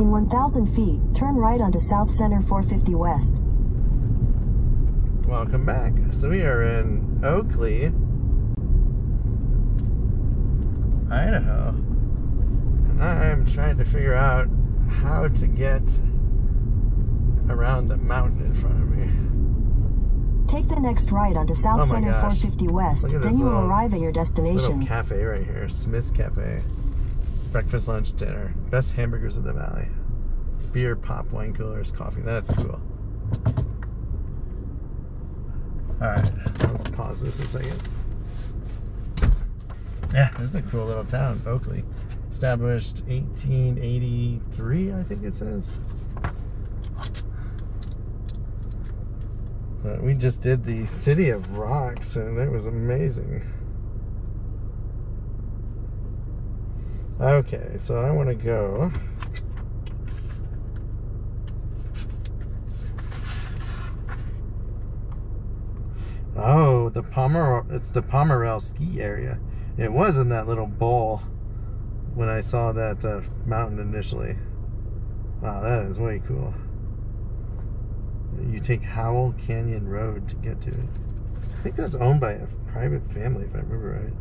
In 1,000 feet, turn right onto South Center 450 West. Welcome back. So we are in Oakley, Idaho. And I'm trying to figure out how to get around the mountain in front of me. Take the next right onto South Center 450 West, then you will arrive at your destination. Little cafe right here, Smith's Cafe. Breakfast, lunch, dinner. Best hamburgers in the valley. Beer, pop, wine coolers, coffee. That's cool. Alright, let's pause this a second. Yeah, this is a cool little town, Oakley. Established 1883, I think it says. But we just did the City of Rocks, and it was amazing. Okay, so I want to go. Oh, it's the Pomerel ski area. It was in that little bowl when I saw that mountain initially. Wow, that is way cool. You take Howell Canyon Road to get to it. I think that's owned by a private family, if I remember right.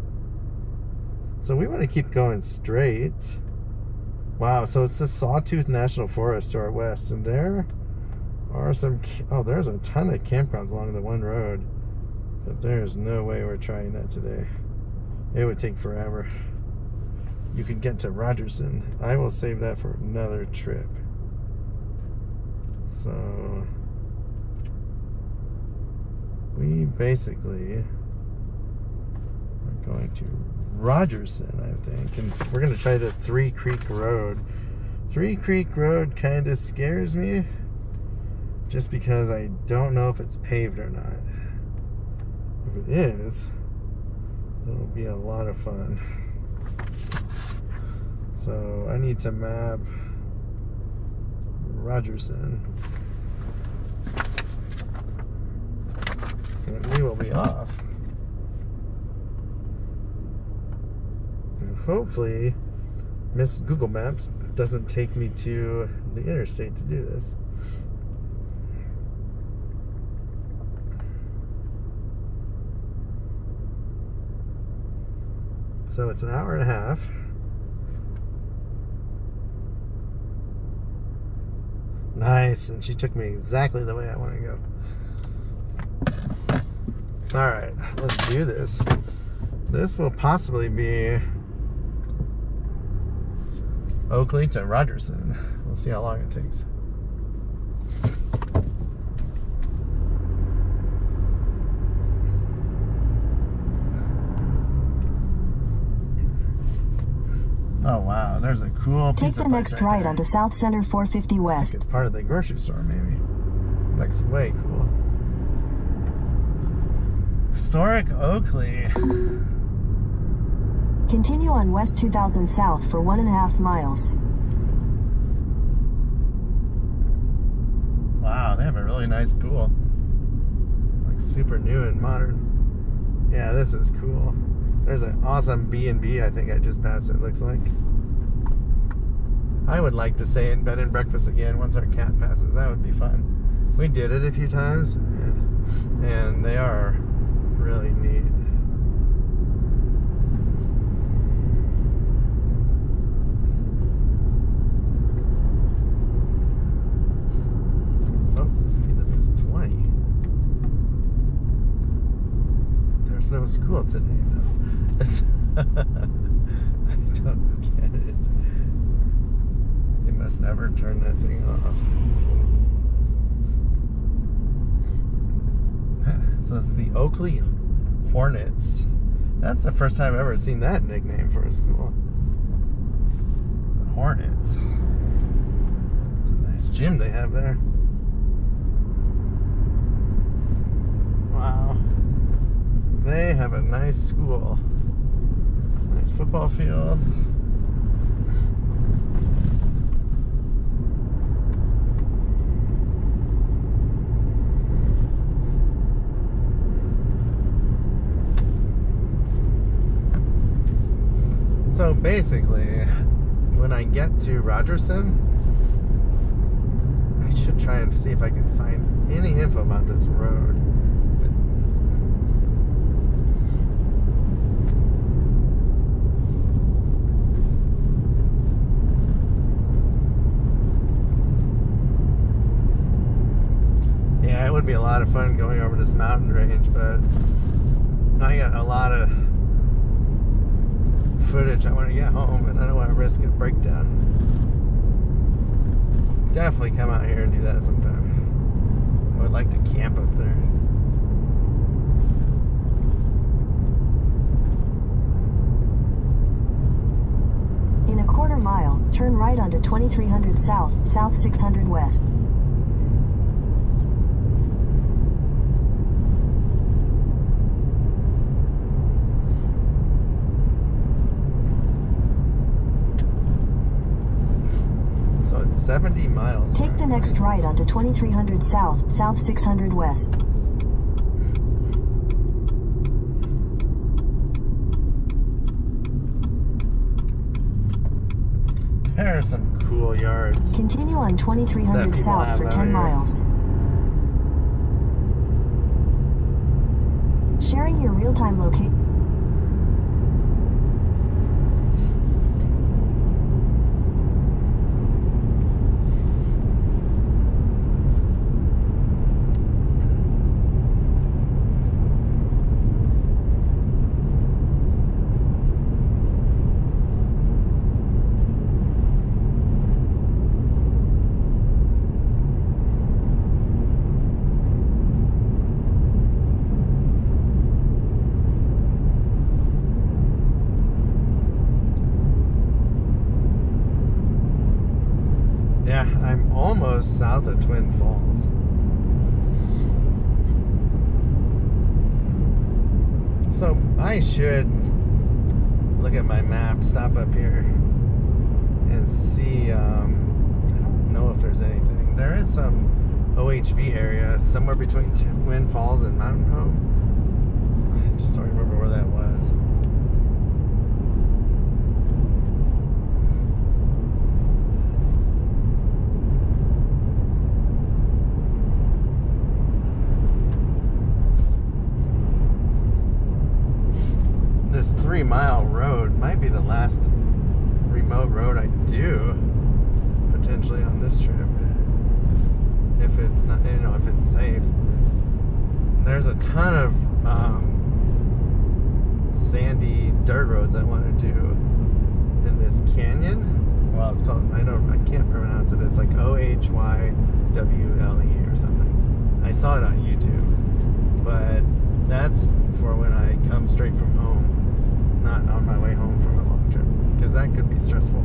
So we want to keep going straight. Wow, so it's the Sawtooth National Forest to our west, and there are some, oh, there's a ton of campgrounds along the one road, but there's no way we're trying that today. It would take forever. You could get to Rogerson. I will save that for another trip. So we basically are going to Rogerson, I think, and we're going to try the Three Creek Road. Three Creek Road kind of scares me just because I don't know if it's paved or not. If it is, it'll be a lot of fun. So I need to map Rogerson, and we will be off. And hopefully Miss Google Maps doesn't take me to the interstate to do this. So it's an hour and a half. Nice, and she took me exactly the way I want to go. Alright, let's do this. This will possibly be Oakley to Rogerson. We'll see how long it takes. Oh wow, there's a cool pizza place. Take the next right onto South Center 450 West. I think it's part of the grocery store, maybe. Looks way cool. Historic Oakley. Continue on West 2000 South for 1.5 miles. Wow, they have a really nice pool. Like super new and modern. Yeah, this is cool. There's an awesome B&B I think I just passed, it looks like. I would like to stay in bed and breakfast again once our cat passes. That would be fun. We did it a few times, and they are really neat. Oh, speed limit is 20. There's no school today, though. I don't get it. They must never turn that thing off. So it's the Oakley Hornets. That's the first time I've ever seen that nickname for a school. The Hornets. It's a nice gym they have there. Wow. They have a nice school. Nice football field. So basically, when I get to Rogerson, should try and see if I can find any info about this road. Yeah, it would be a lot of fun going over this mountain range, but I got a lot of footage I want to get home, and I don't want to risk a breakdown. Definitely come out here and do that sometime. I would like to camp up there. In a quarter mile, turn right onto 2300 south, south 600 west. So it's 70 miles. Take the next right onto 2300 south, south 600 west. There are some cool yards. Continue on 2300 south for 10 miles. Sharing your real-time location. I'm almost south of Twin Falls. So I should look at my map, stop up here, and see. I don't know if there's anything. There is some OHV area somewhere between Twin Falls and Mountain Home. I just don't remember where that was. This 3-mile road might be the last remote road I do potentially on this trip, if it's not, you know, if it's safe. There's a ton of sandy dirt roads I want to do in this canyon. Well, it's called, I can't pronounce it. It's like OHYWLE or something. I saw it on YouTube, but that's for when I come straight from home. Not on my way home from a long trip, because that could be stressful.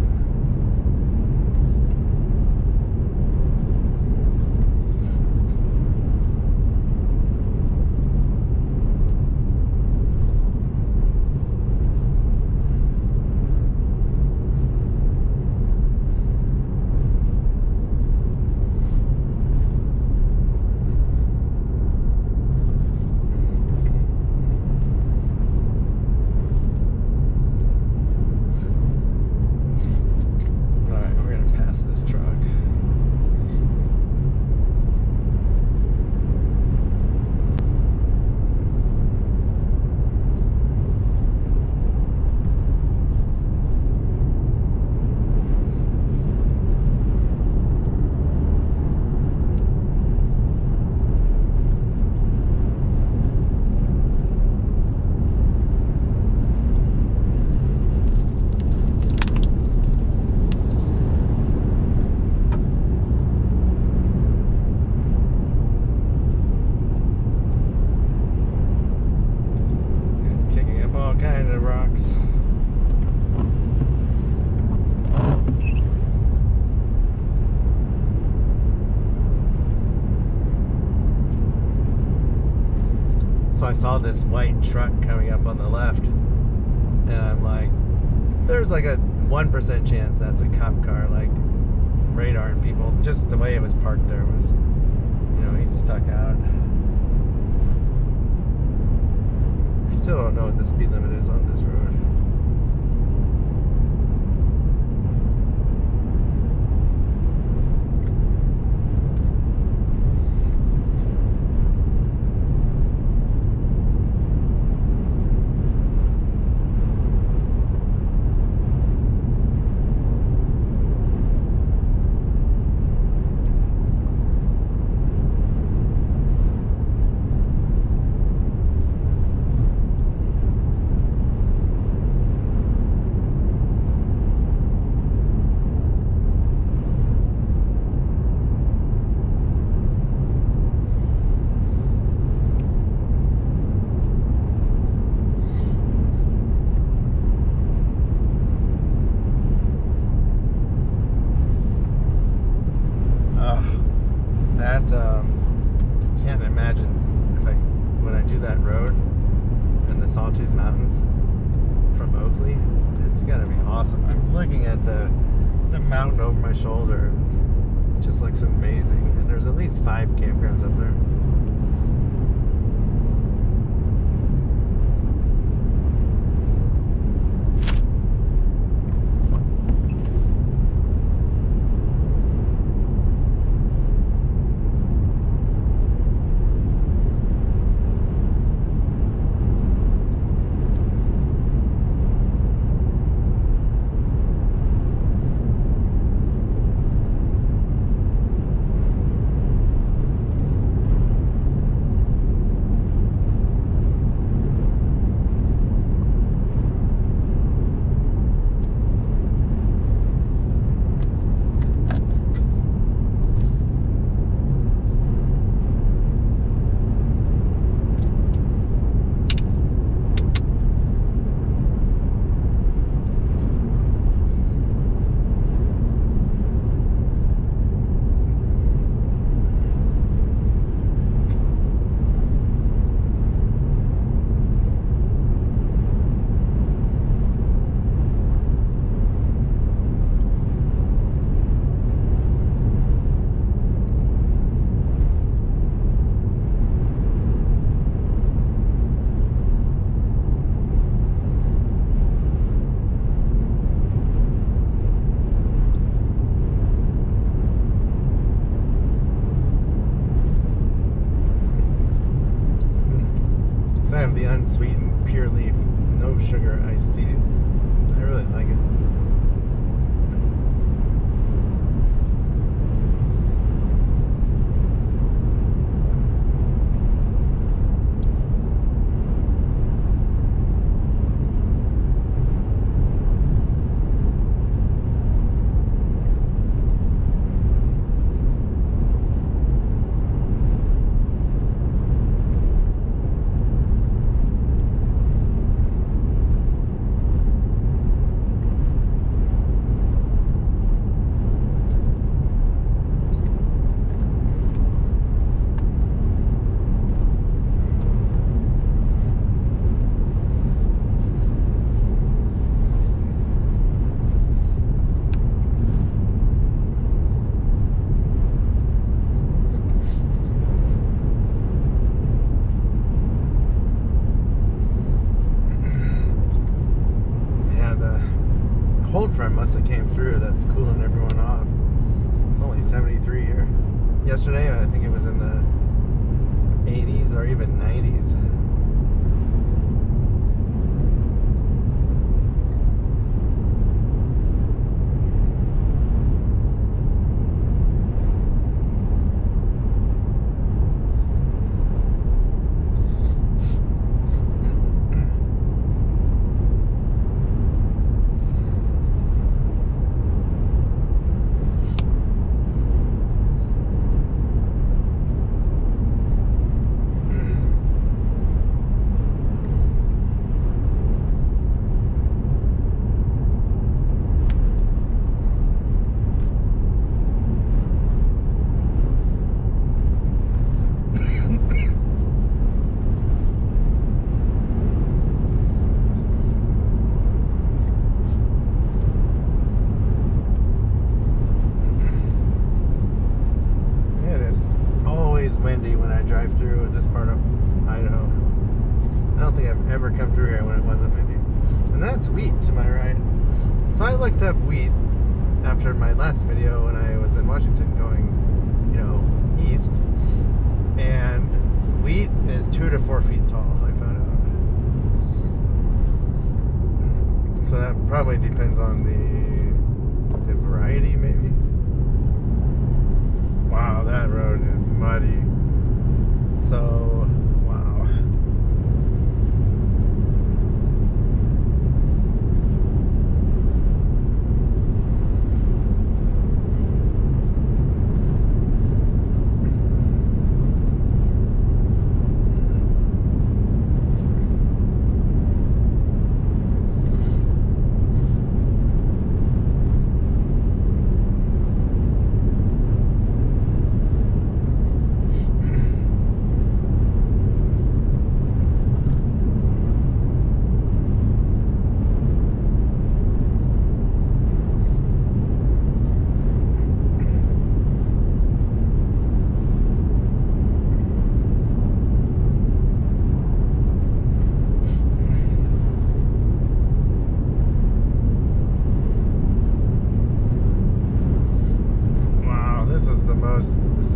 So I saw this white truck coming up on the left, and I'm like, there's like a 1% chance that's a cop car, like radar and people. Just the way it was parked there was, you know, he's stuck out. I still don't know what the speed limit is on this road. that, can't imagine when I do that road in the Sawtooth Mountains from Oakley. It's gonna be awesome. I'm looking at the mountain over my shoulder. It just looks amazing. And there's at least 5 campgrounds up there. So I have the unsweetened pure leaf, no sugar iced tea. I really like it. Cold front must have came through. That's cooling everyone off. It's only 73 here. Yesterday, I think it was in the 80s or even 90s. Windy when I drive through this part of Idaho. I don't think I've ever come through here when it wasn't windy. And that's wheat to my right. So I looked up wheat after my last video when I was in Washington going, east. And wheat is 2 to 4 feet tall, I found out. So that probably depends on the variety, maybe. Wow, that road is muddy. So, wow.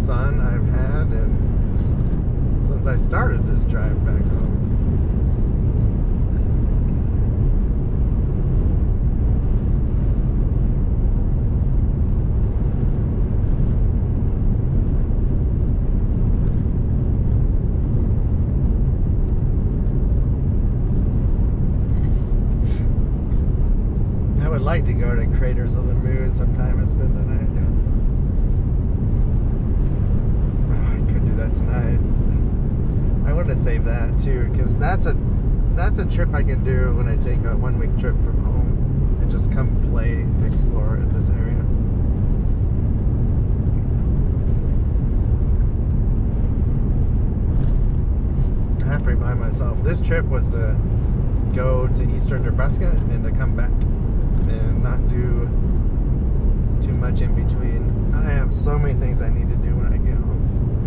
sun I've had since I started this drive back home. I would like to go to Craters of the Moon sometime and spend the night. Oh, I could do that tonight. I want to save that too, because that's a trip I can do when I take a 1 week trip from home and just come play, explore in this area. I have to remind myself, this trip was to go to eastern Nebraska and to come back and not do too much in between. I have so many things I need to do when I get home.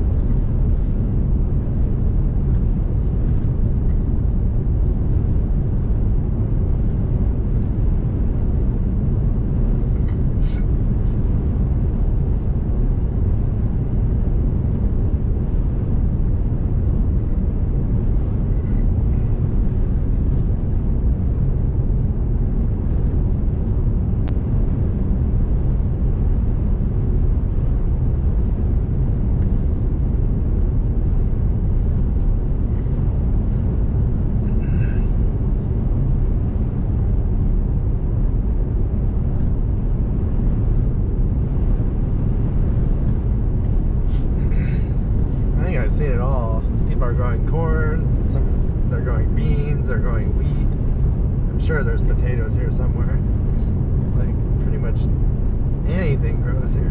I've seen it all. People are growing corn, they're growing beans, they're growing wheat. I'm sure there's potatoes here somewhere. Like, pretty much anything grows here.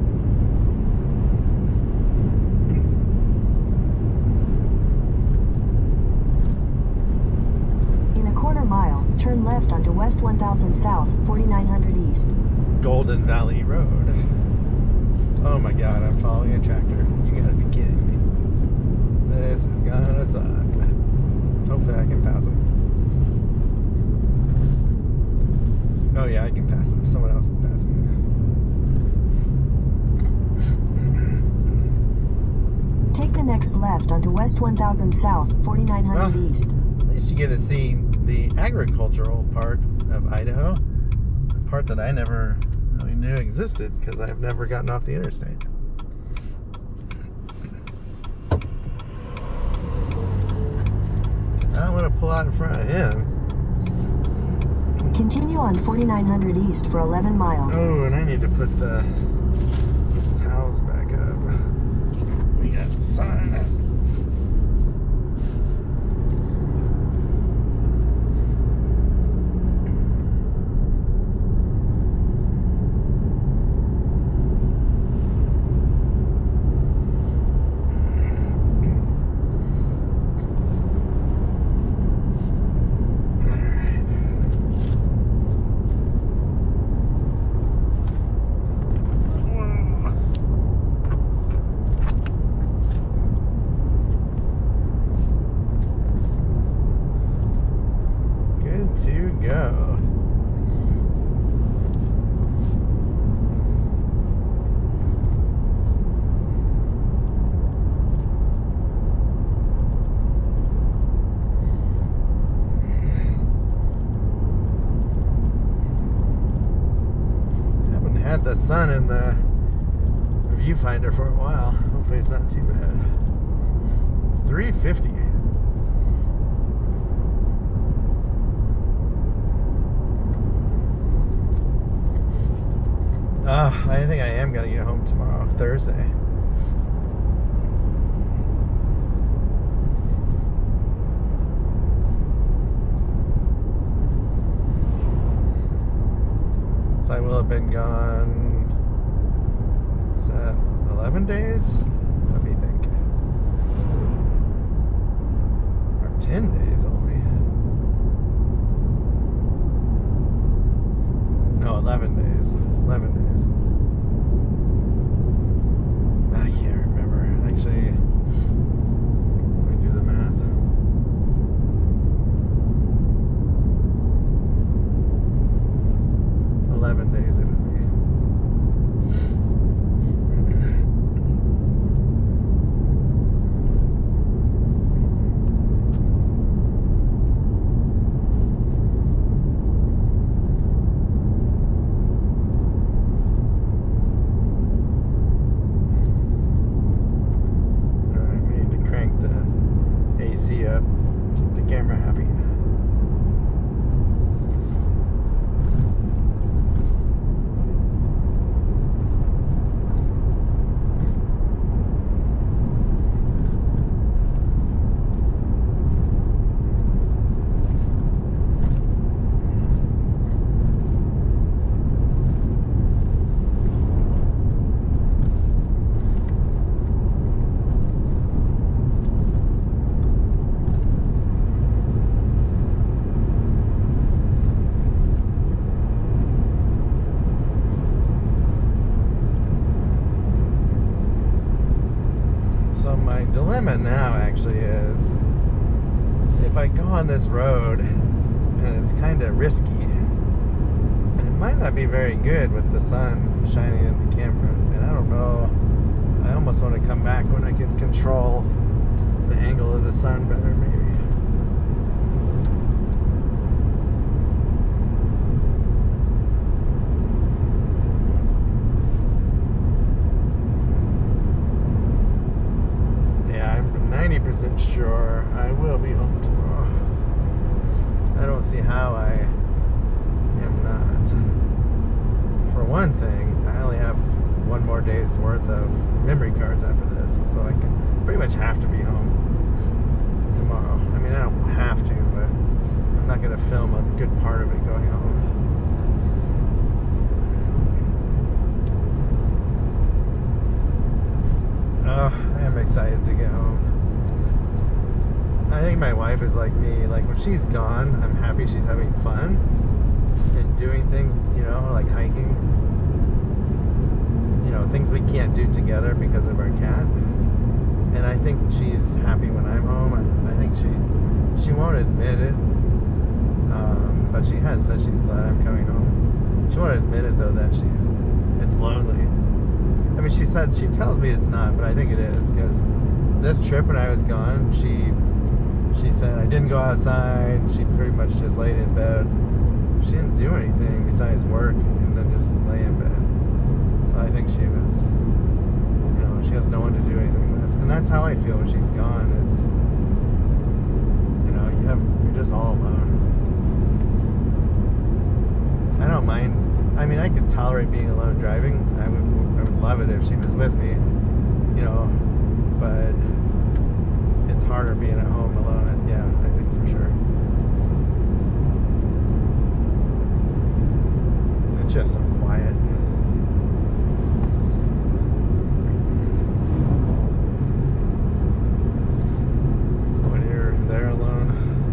In a quarter mile, turn left onto West 1000 South, 4900 East. Golden Valley Road. Oh my God, I'm following a tractor. You gotta be kidding me. This is gonna suck. Hopefully I can pass him. Oh yeah, I can pass him. Someone else is passing him. Take the next left onto West 1000 South, 4900 East. At least you get to see the agricultural part of Idaho. The part that I never really knew existed because I've never gotten off the interstate. I don't want to pull out in front of him. Continue on 4900 East for 11 miles. Oh, and I need to put the towels back up. We got sun. To go. Haven't had the sun in the viewfinder for a while. Hopefully it's not too bad. It's 3:50. I think I am going to get home tomorrow, Thursday. So I will have been gone, is that 11 days? Let me think. Or 10 days only. No, 11 days. 11 days. I can't remember. Actually, let me do the math. dilemma now actually is, if I go on this road, and it's kind of risky, and it might not be very good with the sun shining in the camera, and I don't know, I almost want to come back when I can control the angle of the sun better, maybe. Yeah, I'm 90% sure I will be home tomorrow. I don't see how I am not. For one thing, I only have one more day's worth of memory cards after this, so I can pretty much have to be home tomorrow. I mean, I don't have to, but I'm not going to film a good part of it going home. Oh, I am excited to get home. I think my wife is like me. Like, when she's gone, I'm happy she's having fun and doing things, you know, like hiking. You know, things we can't do together because of our cat. And I think she's happy when I'm home. I think she won't admit it, but she has said she's glad I'm coming home. She won't admit it though, that it's lonely. I mean, she tells me it's not, but I think it is, because this trip when I was gone, she said I didn't go outside. She pretty much just laid in bed. She didn't do anything besides work and then just lay in bed. So I think she was, you know, she has no one to do anything with. And that's how I feel when she's gone. It's, you know, you're just all alone. I don't mind. I mean, I could tolerate being alone driving. I would love it if she was with me, you know, but it's harder being at home alone. Yeah, I think for sure. It's just so quiet. When you're there alone.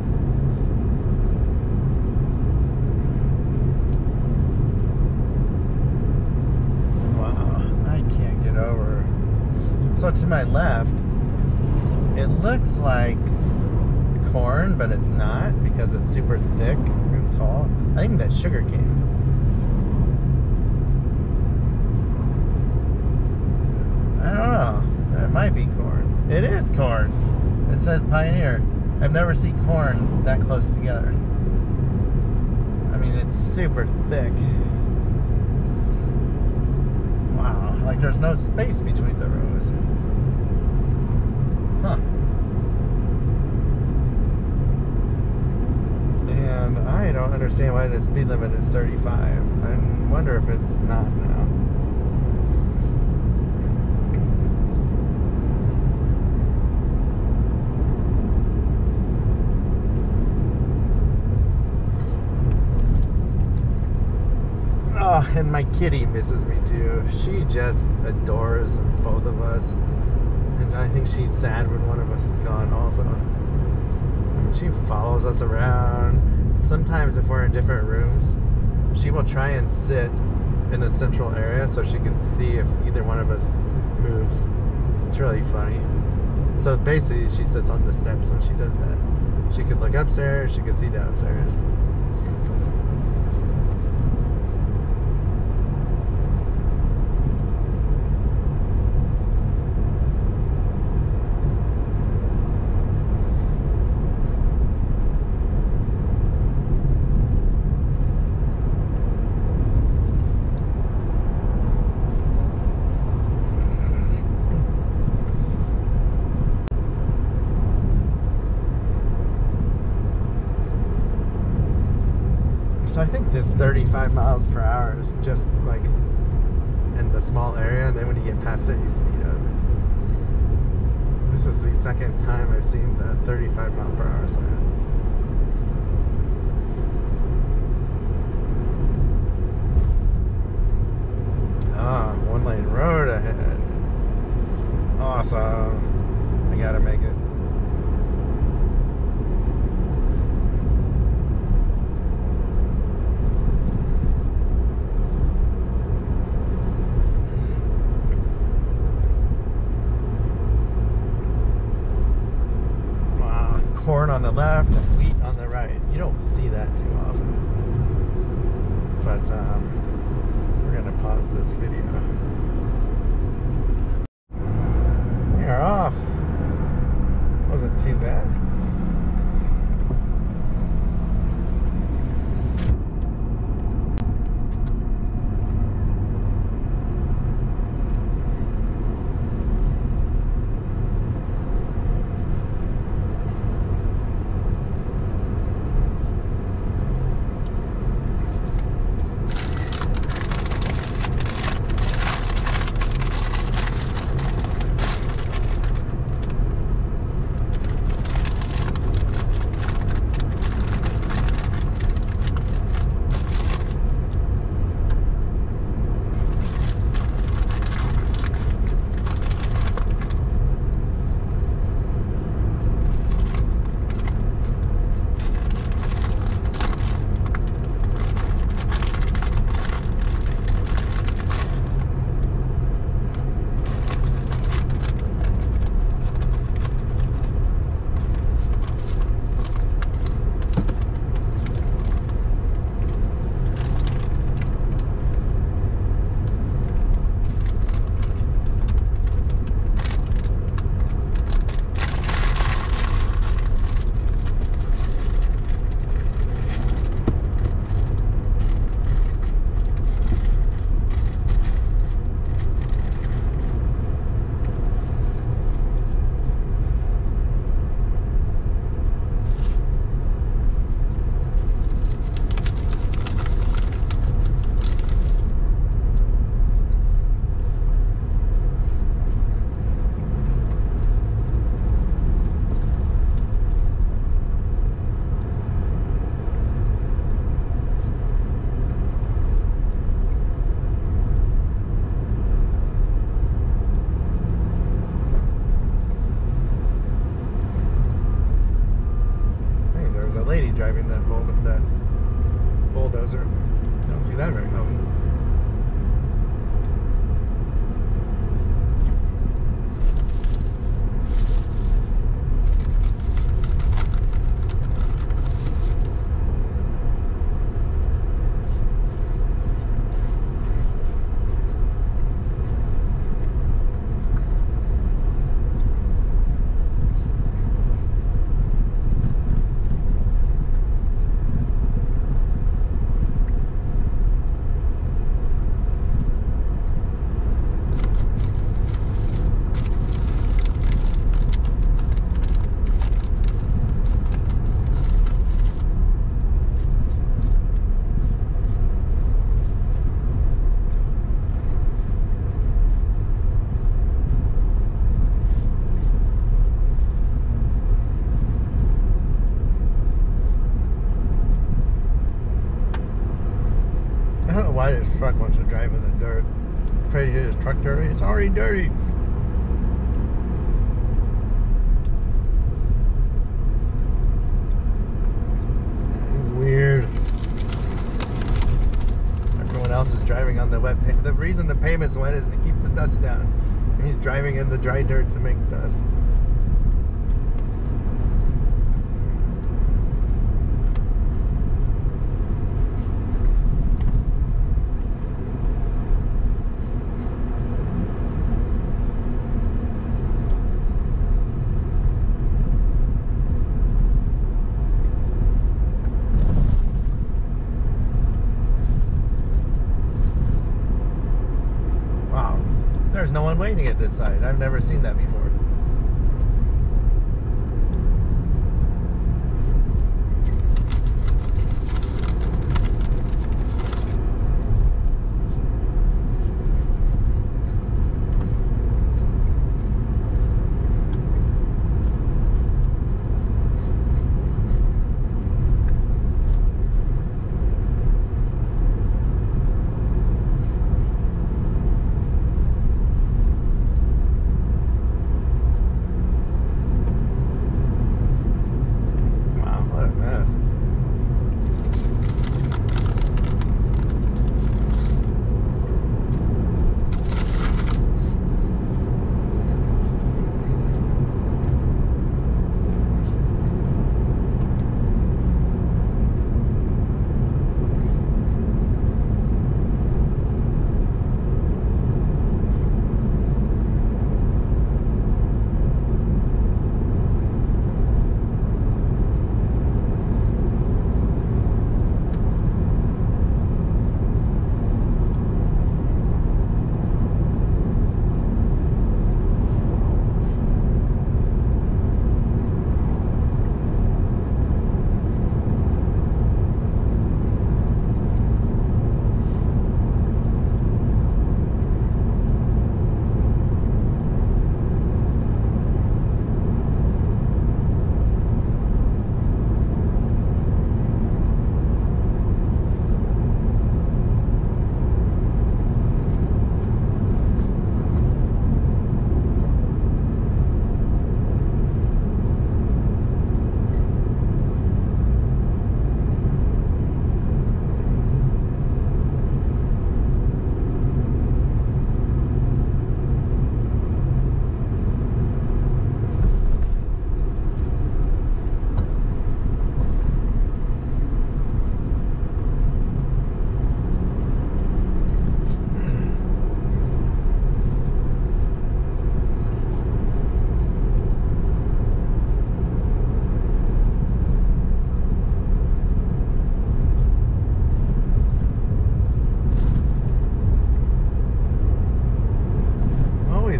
Wow, I can't get over. So to my left, it looks like corn, but it's not, because it's super thick and tall. I think that's sugar cane. I don't know. It might be corn. It is corn. It says Pioneer. I've never seen corn that close together. I mean, it's super thick. Wow. Like, there's no space between the rows. Huh. And I don't understand why the speed limit is 35. I wonder if it's not now. Oh, and my kitty misses me too. She just adores both of us. And I think she's sad when one of us is gone also. I mean, she follows us around. Sometimes if we're in different rooms, she will try and sit in a central area so she can see if either one of us moves. It's really funny. So basically she sits on the steps when she does that. She can look upstairs, she can see downstairs. So I think this 35 miles per hour is just like in the small area, and then when you get past it, you speed up. This is the second time I've seen the 35 mile per hour sign. Ah, one lane road ahead. Awesome. I gotta make it. on the left and wheat on the right. You don't see that too often. But we're gonna pause this video. We are off. Wasn't too bad. Lady driving that bulldozer. I don't see that very often. Why this truck wants to drive in the dirt? Afraid to get his truck dirty? It's already dirty. It's weird. Everyone else is driving on the wet pavement. The reason the pavement's wet is to keep the dust down. And he's driving in the dry dirt to make dust. There's no one waiting at this side. I've never seen that before.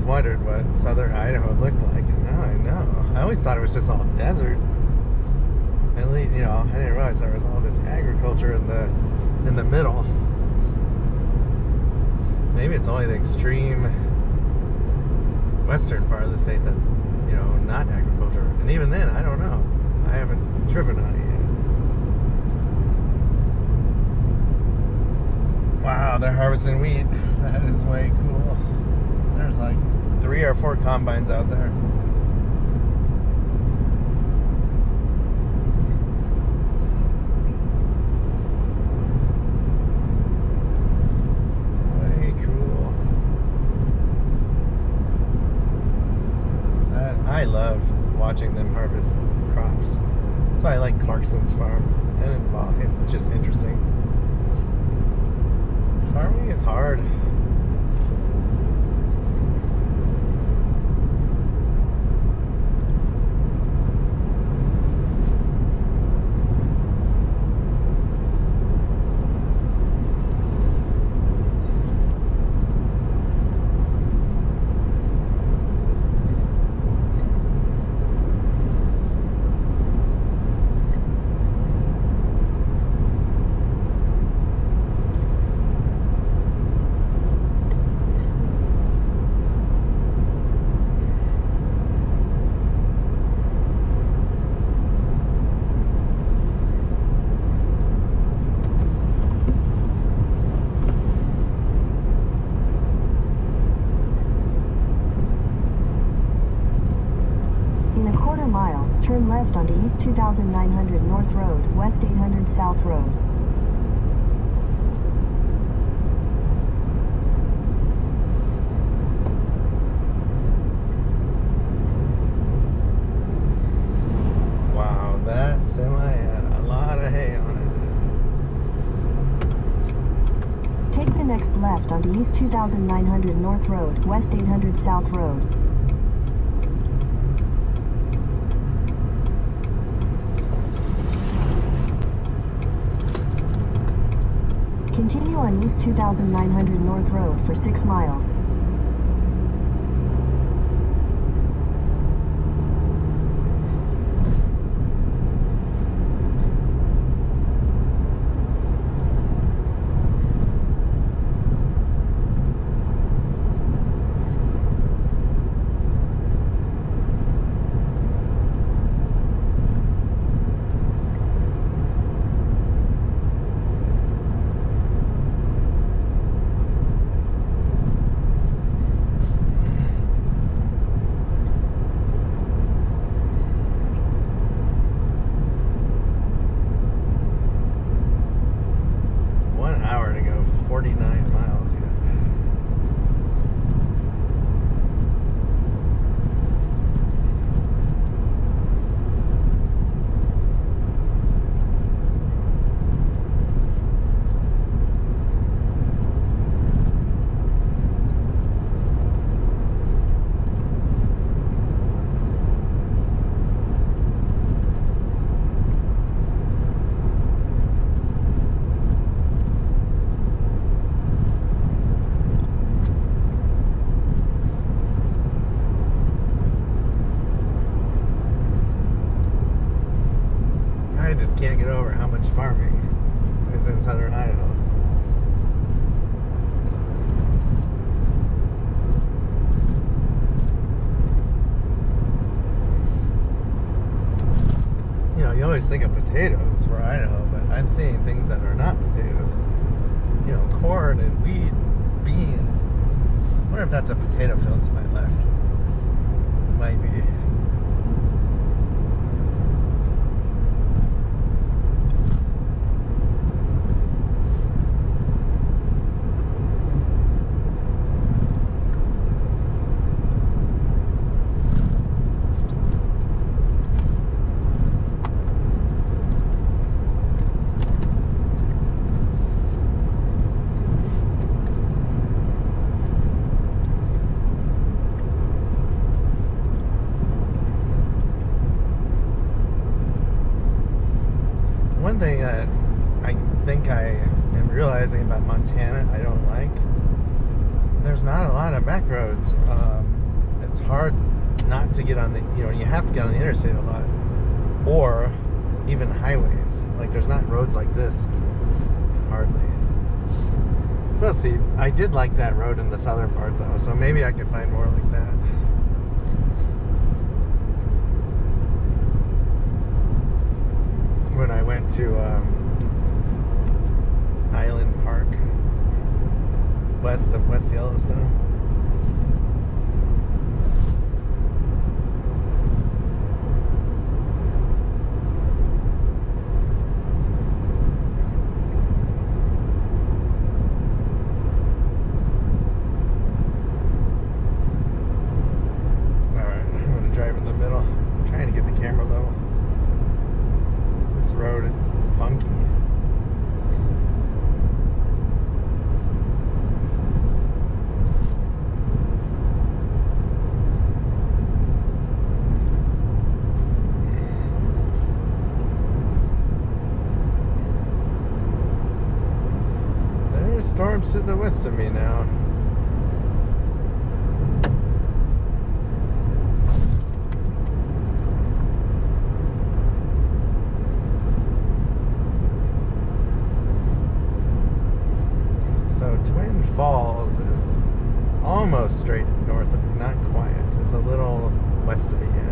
wondered what southern Idaho looked like, and now I know. I always thought it was just all desert. At least, you know, I didn't realize there was all this agriculture in the middle. Maybe it's only the extreme western part of the state that's, you know, not agriculture. And even then, I don't know. I haven't driven on it yet. Wow, they're harvesting wheat. That is way cool. There's like 3 or 4 combines out there. Way cool. I love watching them harvest crops. That's why I like Clarkson's farm. And well, it's just interesting. Farming is hard. Turn left onto East 2900 North Road, West 800 South Road. Wow, that semi had a lot of hay on it. Take the next left onto East 2900 North Road, West 800 South Road. Continue on East 2900 North Road for 6 miles. Can't get over how much farming is in southern Idaho. You know, you always think of potatoes for Idaho, but I'm seeing things that are not potatoes. You know, corn and wheat and beans. I wonder if that's a potato field to my left. It might be. One thing that I think I am realizing about Montana I don't like, there's not a lot of back roads. it's hard not to get on the, you have to get on the interstate a lot, or even highways. Like, there's not roads like this, hardly. We'll see. I did like that road in the southern part, though, so maybe I could find more like that. When I went to Island Park, west of West Yellowstone. Road, it's funky. There's storms to the west of me now. Twin Falls is almost straight north of me, not quite. It's a little west of me, yeah.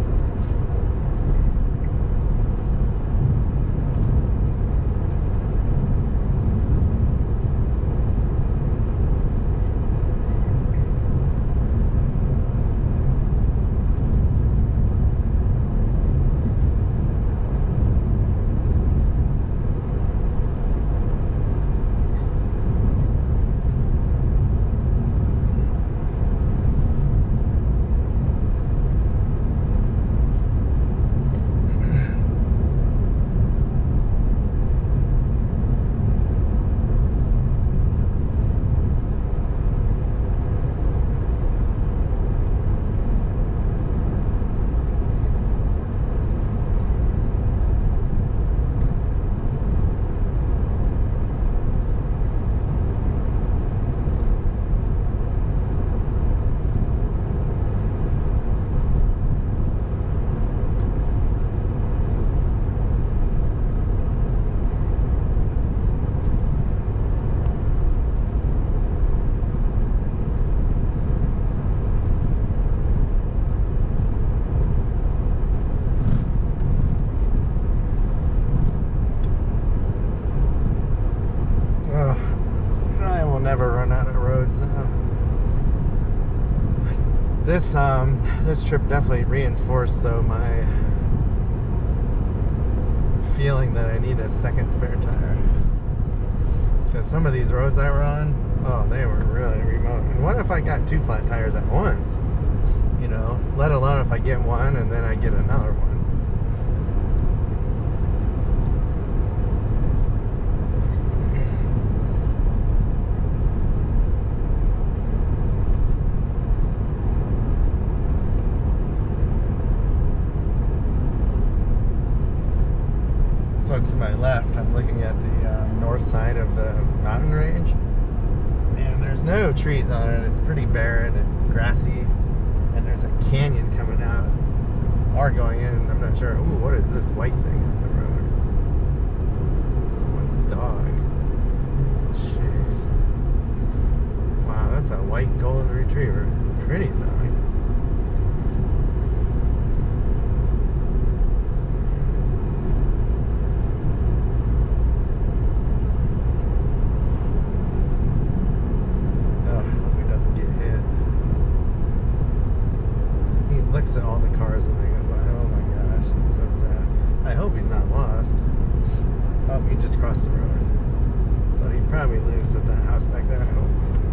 Never run out of roads now. This trip definitely reinforced, though, my feeling that I need a second spare tire, because some of these roads I were on, oh, they were really remote. And what if I got two flat tires at once, let alone if I get one and then I get another one. So to my left, I'm looking at the north side of the mountain range, and there's no trees on it. It's pretty barren and grassy, and there's a canyon coming out or going in. I'm not sure. Ooh, what is this white thing on the road? Someone's dog. Jeez. Wow, that's a white golden retriever. Pretty dog. Looks at all the cars when they go by. Oh my gosh, it's so sad. I hope he's not lost. Oh, he just crossed the road. So he probably lives at that house back there, I hope.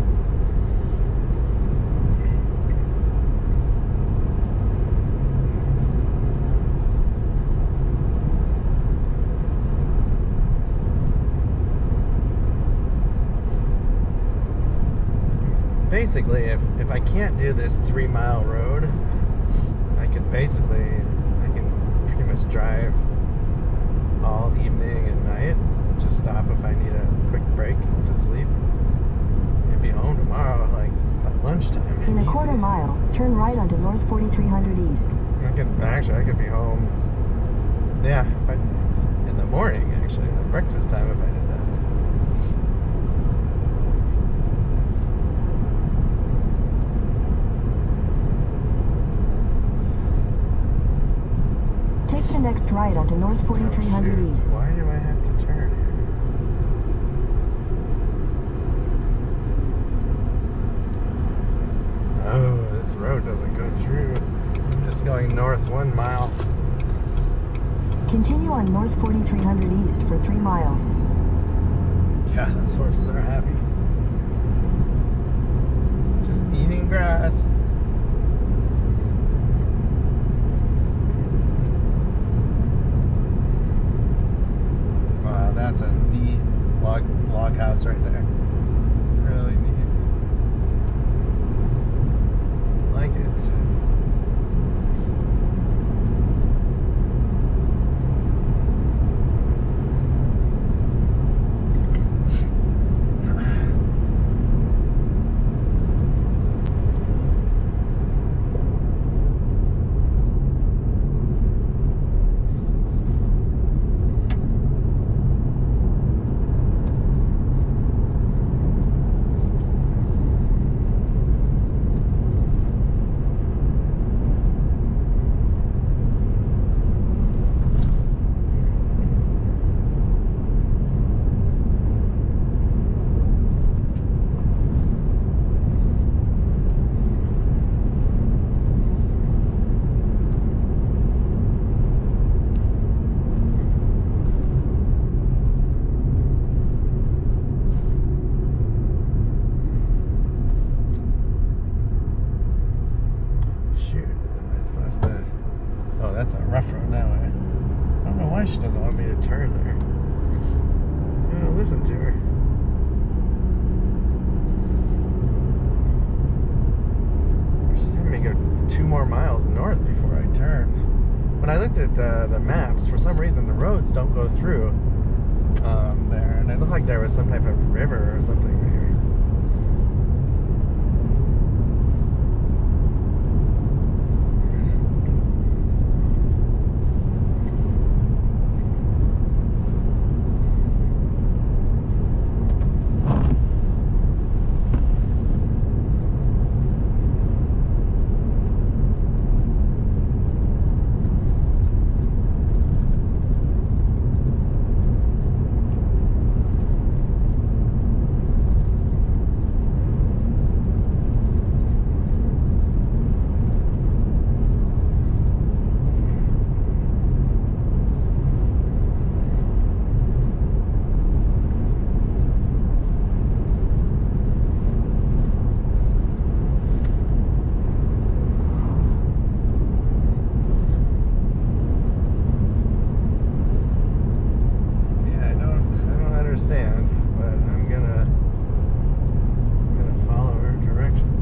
Basically, if I can't do this 3-mile road, I can pretty much drive all evening and night, just stop if I need a quick break to sleep, and be home tomorrow like by lunchtime. In a quarter mile, turn right onto North 4300 East. I could be home. Yeah, in the morning, actually, at breakfast time, if I did that. Take the next right onto North 4300 East. Why do I have to turn here? Oh, this road doesn't go through. I'm just going north 1 mile. Continue on North 4300 East for 3 miles. Yeah, those horses are happy. Just eating grass. Wow, that's a neat log house right there. Really neat. I like it. Oh, that's a rough road that way. I don't know why she doesn't want me to turn there. I'm gonna listen to her. She's having me go 2 more miles north before I turn. When I looked at the maps, for some reason the roads don't go through there, and it looked like there was some type of river or something maybe. But I'm gonna follow her directions.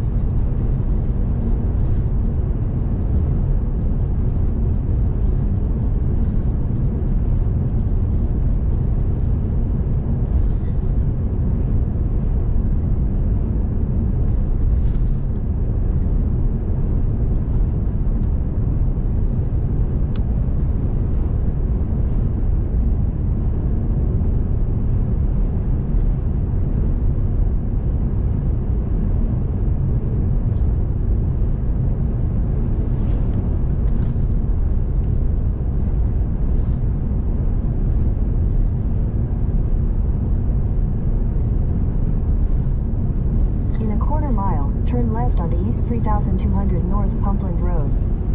Turn left onto East 3200 North Pumpland Road.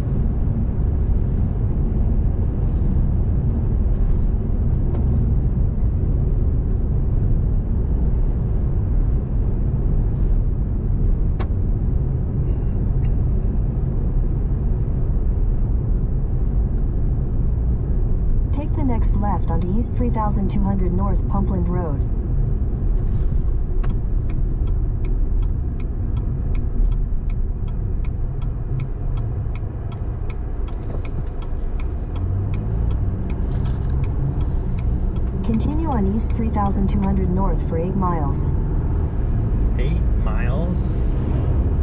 Take the next left onto East 3200 North Pumpland Road. Continue on East 3200 North for 8 miles. 8 miles?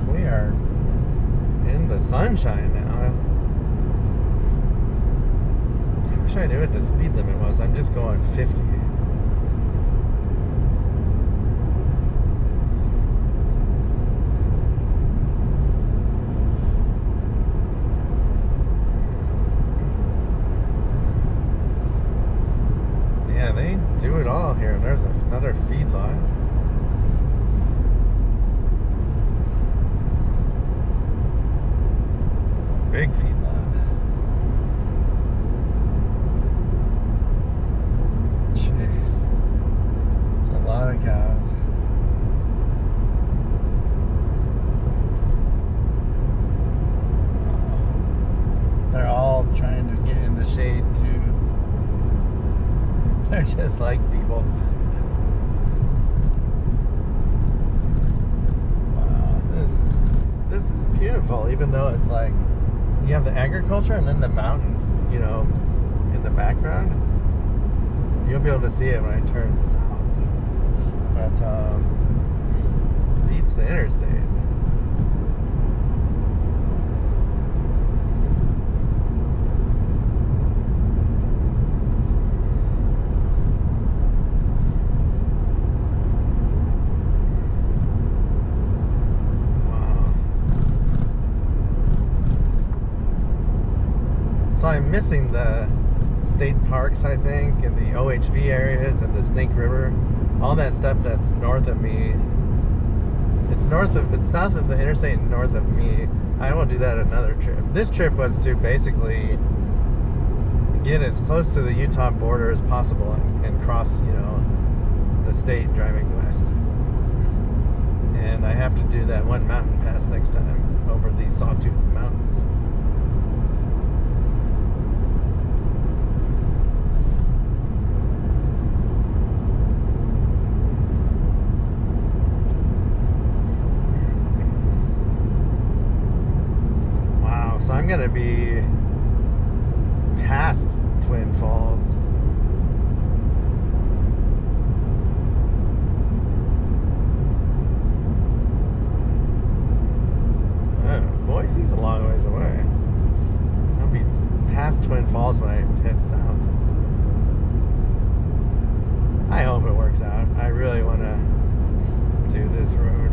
We are in the sunshine now. I wish I knew what the speed limit was. I'm just going 50. Yeah, they do it all here. There's another feedlot. It's a big feedlot. Jeez. It's a lot of cows. They're all trying to get in the shade too. They're just like people. Wow, this is beautiful, even though it's like you have the agriculture and then the mountains, you know, in the background. You'll be able to see it when I turn south. But beats the interstate. So I'm missing the state parks, I think, and the OHV areas and the Snake River, all that stuff that's north of me. It's south of the interstate and north of me. I will do that another trip. This trip was to basically get as close to the Utah border as possible and cross, you know, the state driving west. And I have to do that one mountain pass next time over the Sawtooth Mountains. So I'm gonna be past Twin Falls. Oh, Boise's a long ways away. I'll be past Twin Falls when I head south. I hope it works out. I really want to do this road.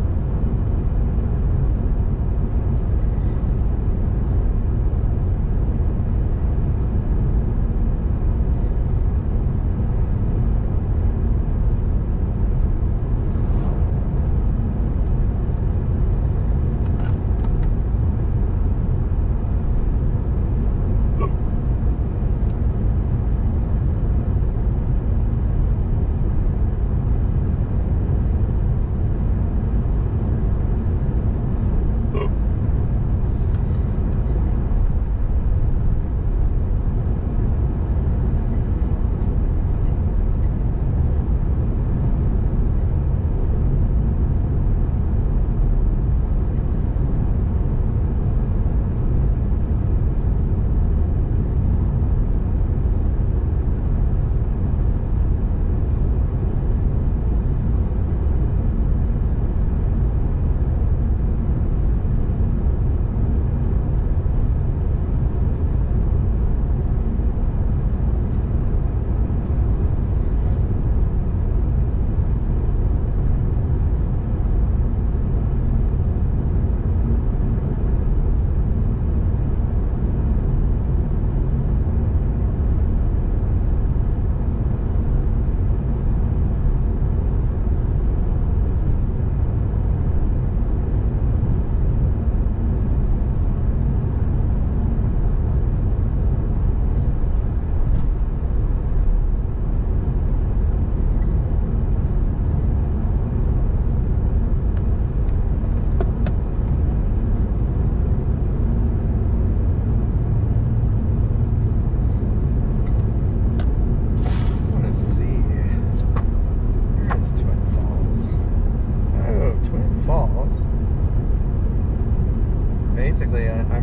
Basically, I'm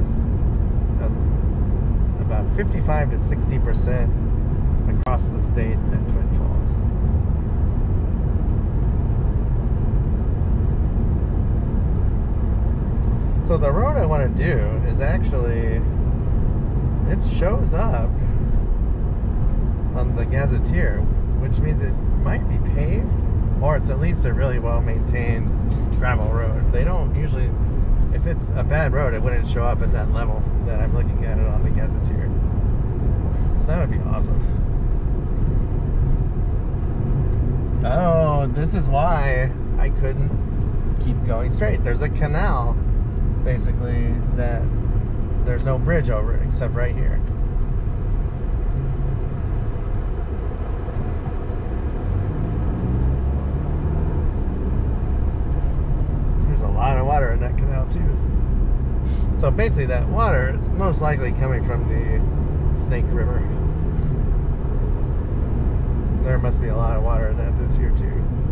about 55 to 60% across the state at Twin Falls. So the road I want to do is actually, it shows up on the Gazetteer, which means it might be paved, or it's at least a really well-maintained gravel road. They don't usually, if it's a bad road, it wouldn't show up at that level that I'm looking at it on the Gazetteer. So that would be awesome. Oh, this is why I couldn't keep going straight. There's a canal, basically, that there's no bridge over it except right here. There's a lot of water in that canal too. So basically that water is most likely coming from the Snake River. There must be a lot of water in that this year too.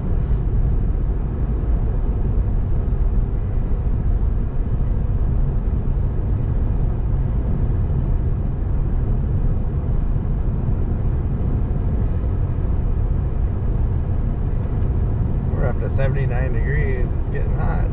We're up to 79 degrees. It's getting hot.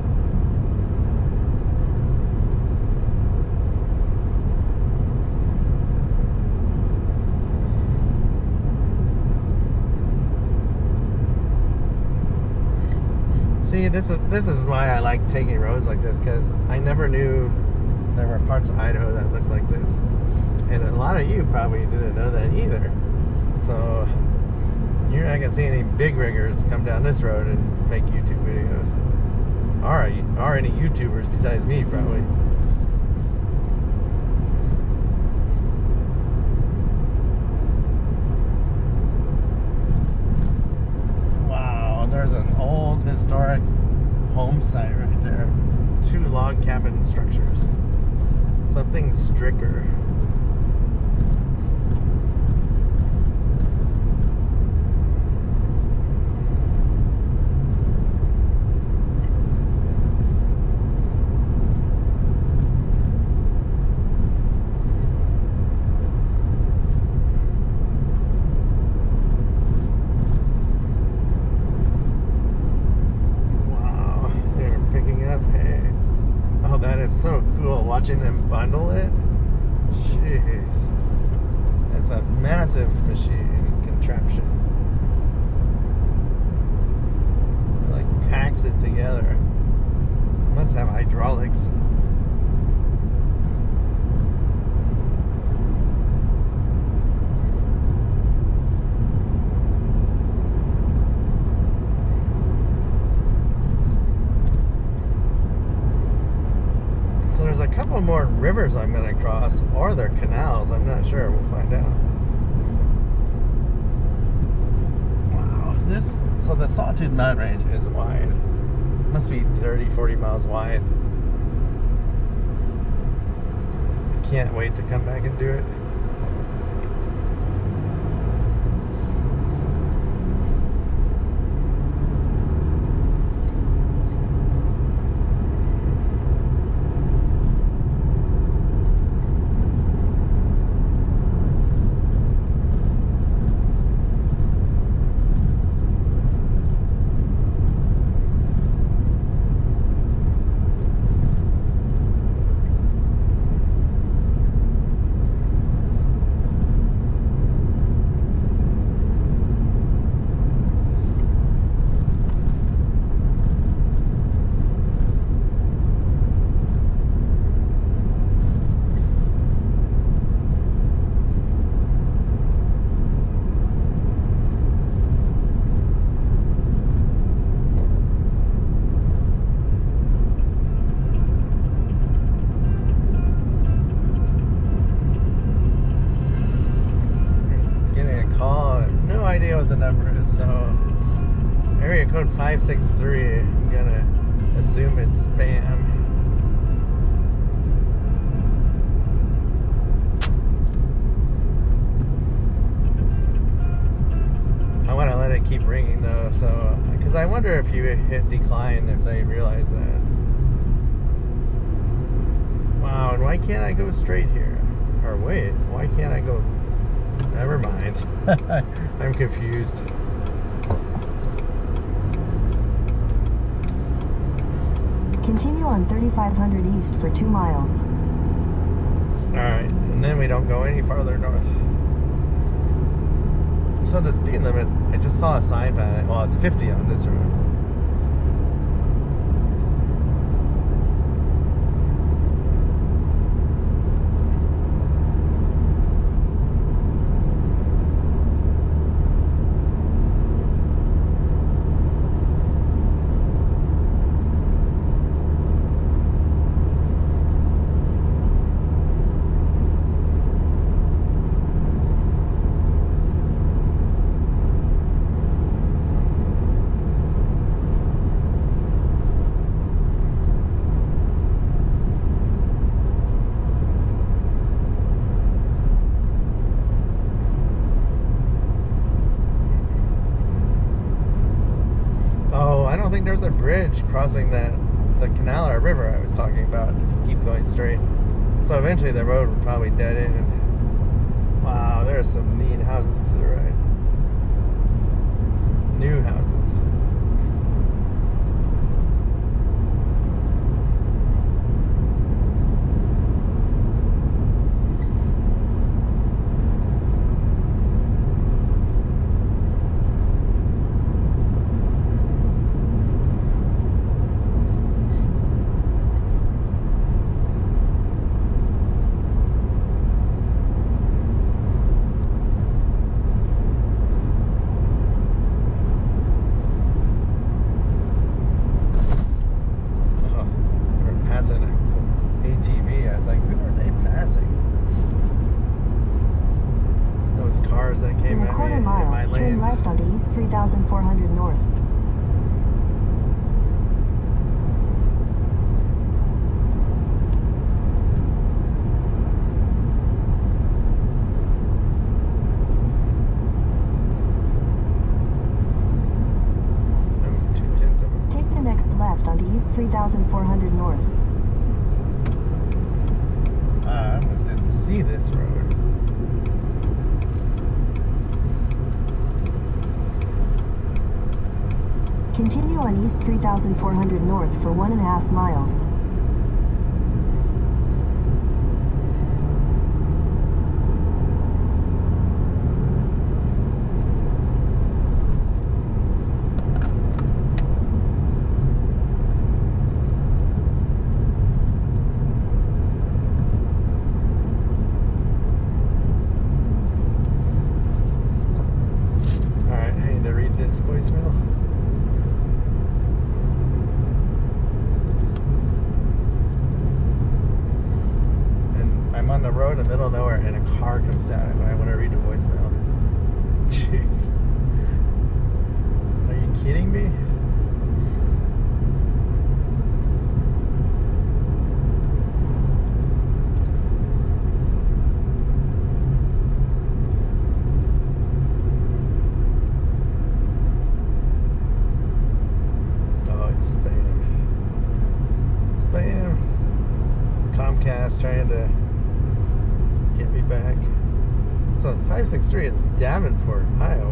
See, this is why I like taking roads like this, because I never knew there were parts of Idaho that looked like this. And a lot of you probably didn't know that either. So you're not going to see any big riggers come down this road and make YouTube videos. Or any YouTubers besides me, probably. Wow, there's an old historic home site right there. 2 log cabin structures. Something Stricker. So cool watching them bundle it. Jeez, that's a massive machine contraption. It like packs it together. Must have hydraulics. So there's a couple more rivers I'm going to cross, or they're canals. I'm not sure. We'll find out. Wow. So the Sawtooth Mountain Range is wide. Must be 30, 40 miles wide. I can't wait to come back and do it. What the number is, so area code 563. I'm gonna assume it's spam. I want to let it keep ringing though, so because I wonder if you hit decline if they realize that. Wow, and why can't I go straight here? Or wait, why can't I go? Never mind. I'm confused. Continue on 3500 east for 2 miles. Alright, and then we don't go any farther north. So the speed limit, I just saw a sign for it. Well, it's 50 on this road. There's a bridge crossing the canal or river I was talking about. Keep going straight. So eventually the road would probably dead end. Wow, there's some neat houses to the right. New houses. That came at me in my lane. Turn left onto East 3400 north. Take the next left onto East 3400 north. I almost didn't see this road. Continue on East 3400 north for 1.5 miles. Alright, I need to read this voicemail. I'm on the road in the middle of nowhere and a car comes out and I want to read a voicemail. Jeez. Are you kidding me? Oh, it's spam. Spam. Comcast trying to get me back. So 563 is Davenport, Iowa.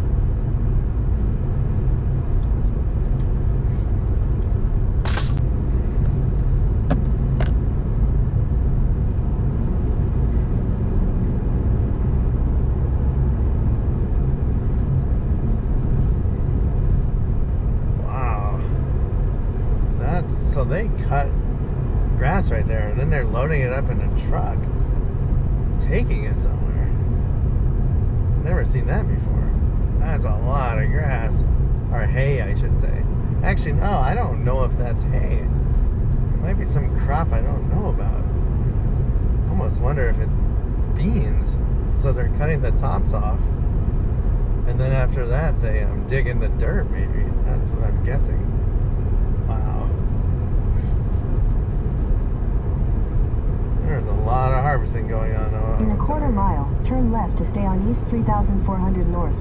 Wow. That's so they cut grass right there and then they're loading it up in a truck, taking it somewhere. Never seen that before. That's a lot of grass. Or hay, I should say. Actually, no, I don't know if that's hay. It might be some crop I don't know about. I almost wonder if it's beans. So they're cutting the tops off. And then after that, they dig in the dirt, maybe. That's what I'm guessing. Wow. There's a lot of harvesting going on. In a quarter mile, turn left to stay on East 3400 north.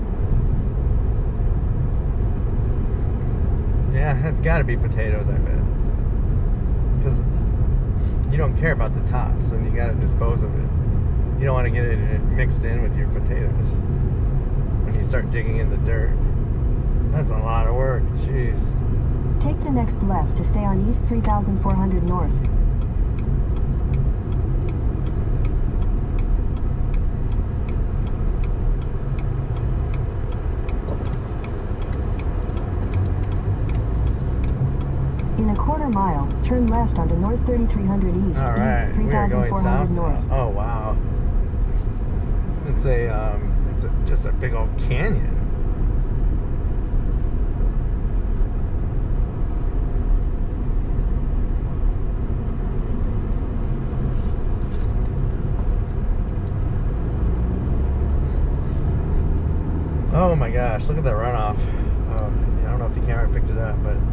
Yeah, that's got to be potatoes, I bet. Because you don't care about the tops, and you got to dispose of it. You don't want to get it mixed in with your potatoes when you start digging in the dirt. That's a lot of work, jeez. Take the next left to stay on East 3400 North. In a quarter mile, turn left onto North 3300 East, All right, East 3400 North. Oh wow, it's just a big old canyon. Oh my gosh, look at that runoff. Oh, I don't know if the camera picked it up, but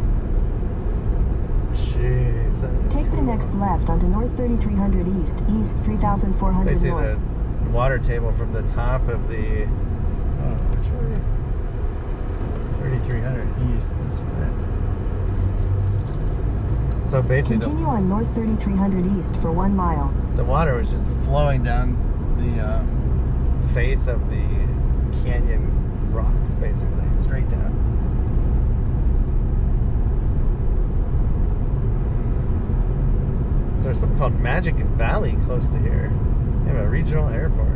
jeez, that is Take cool. the next left onto North 3300 East, East 3400 They see North. the water table from the top of the, oh, which way? 3300 East, this way. So basically Continue on North 3300 East for 1 mile. the water was just flowing down the face of the canyon rocks, basically, straight down. So there's something called Magic Valley close to here. They have a regional airport.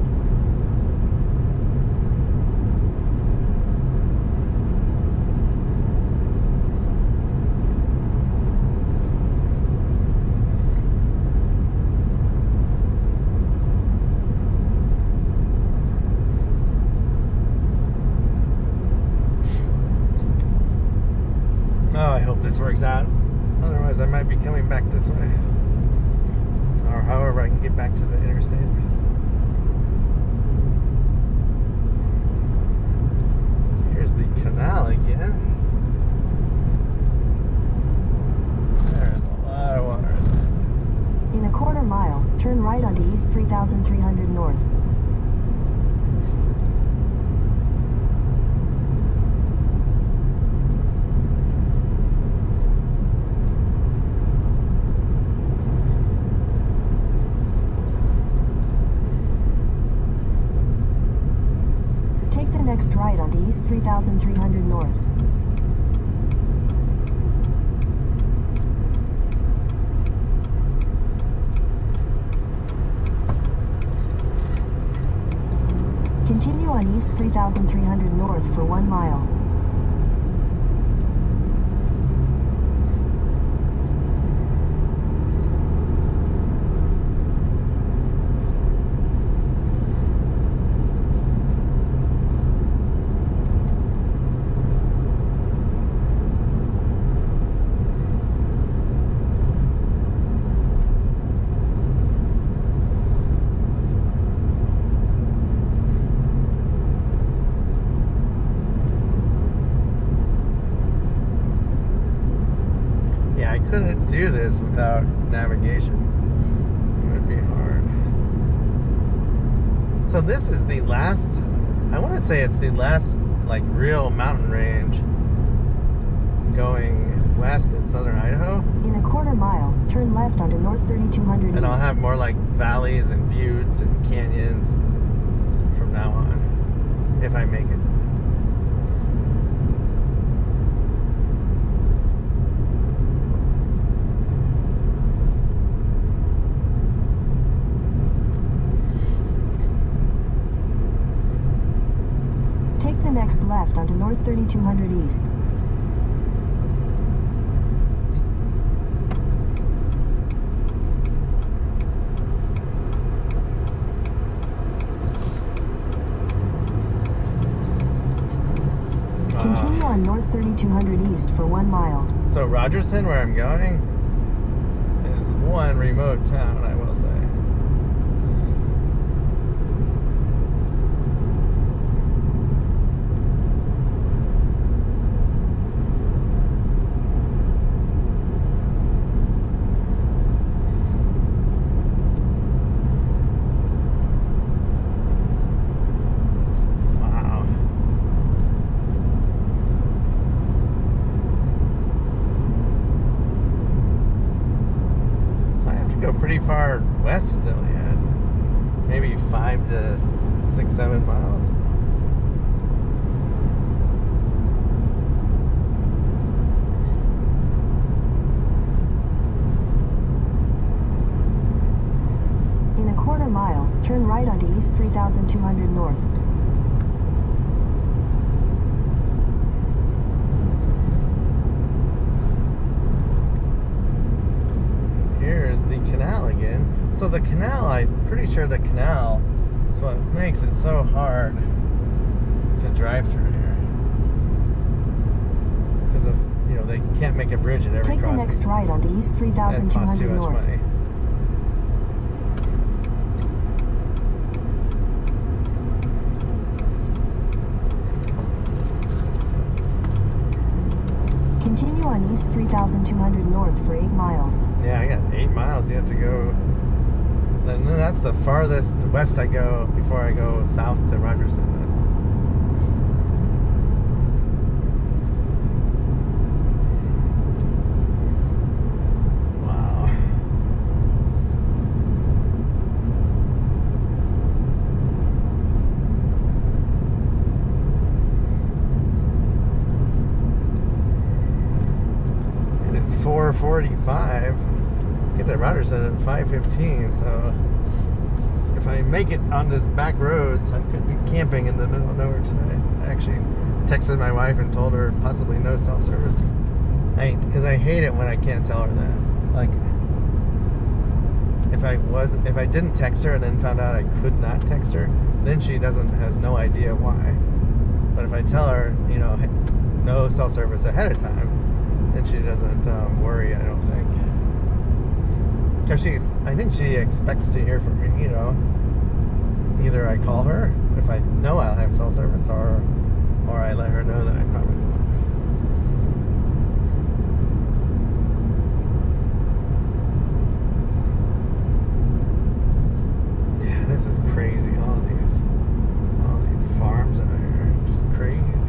Oh, I hope this works out. Otherwise, I might be coming back this way. Or however I can get back to the interstate. So here's the canal again. There's a lot of water. In a quarter mile, turn right onto East 3300 North. Next right onto East 3300 North. Continue on East 3300 North for 1 mile. I couldn't do this without navigation. It would be hard. So this is the last, I want to say it's the last like real mountain range going west in southern Idaho. In a quarter mile, turn left onto North 3200 And I'll have more like valleys and buttes and canyons from now on, if I make it. Next left onto North 3200 East. Continue on North 3200 East for 1 mile. So Rogerson, where I'm going, is one remote town, I will say. Pretty far west still yet. Maybe 5 to 6, 7 miles. Turn right onto East 3200 North. Here's the canal again. So the canal, I'm pretty sure the canal is what makes it so hard to drive through here. Because of, you know, they can't make a bridge at every crossing. Take the next right onto East 3200 It costs too much North. money. Continue on East 3200 North for 8 miles. Yeah, I got 8 miles yet to go. And then that's the farthest west I go before I go south to Rogerson. Wow. And it's 4:45. Get to Rogerson at 5:15, so if I make it on this back roads, I could be camping in the middle of nowhere tonight. I actually texted my wife and told her possibly no cell service. Because I hate it when I can't tell her that. Like, if I didn't text her and then found out I could not text her, then she has no idea why. But if I tell her, you know, no cell service ahead of time, then she doesn't worry, I don't think. Because I think she expects to hear from me, you know. Either I call her if I know I'll have cell service, or I let her know that I probably won't. Yeah, this is crazy. All these farms out here, just crazy.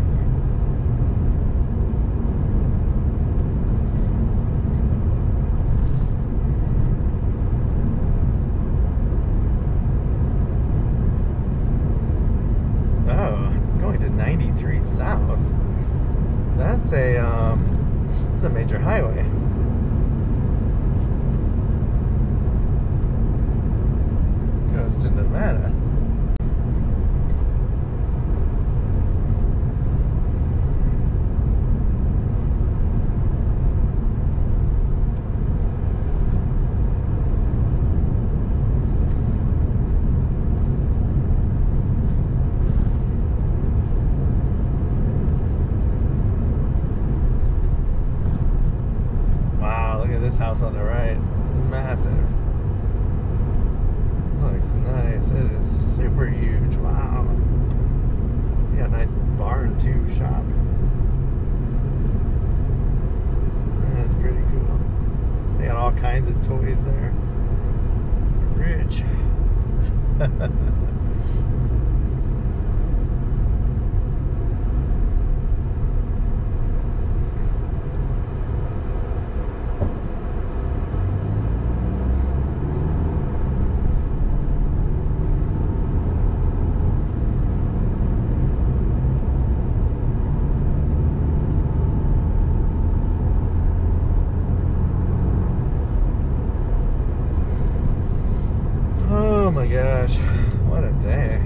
South. That's it's a major highway. Goes to Nevada. House on the right, it's massive. Looks nice. It is super huge. Wow. Yeah, nice barn too, shop. That's pretty cool. They got all kinds of toys there. Rich. Oh my gosh, what a day.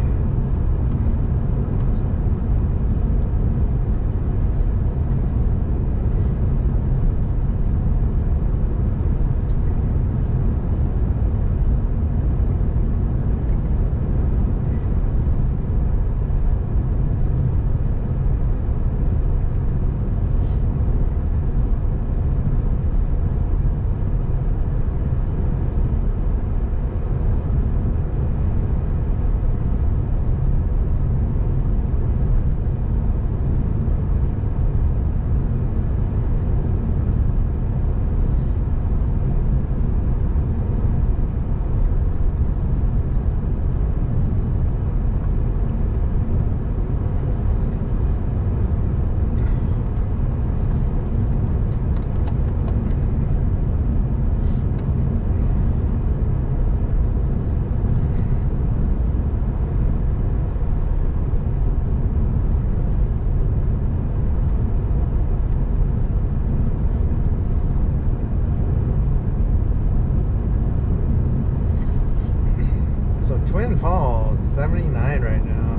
Twin Falls, 79 right now.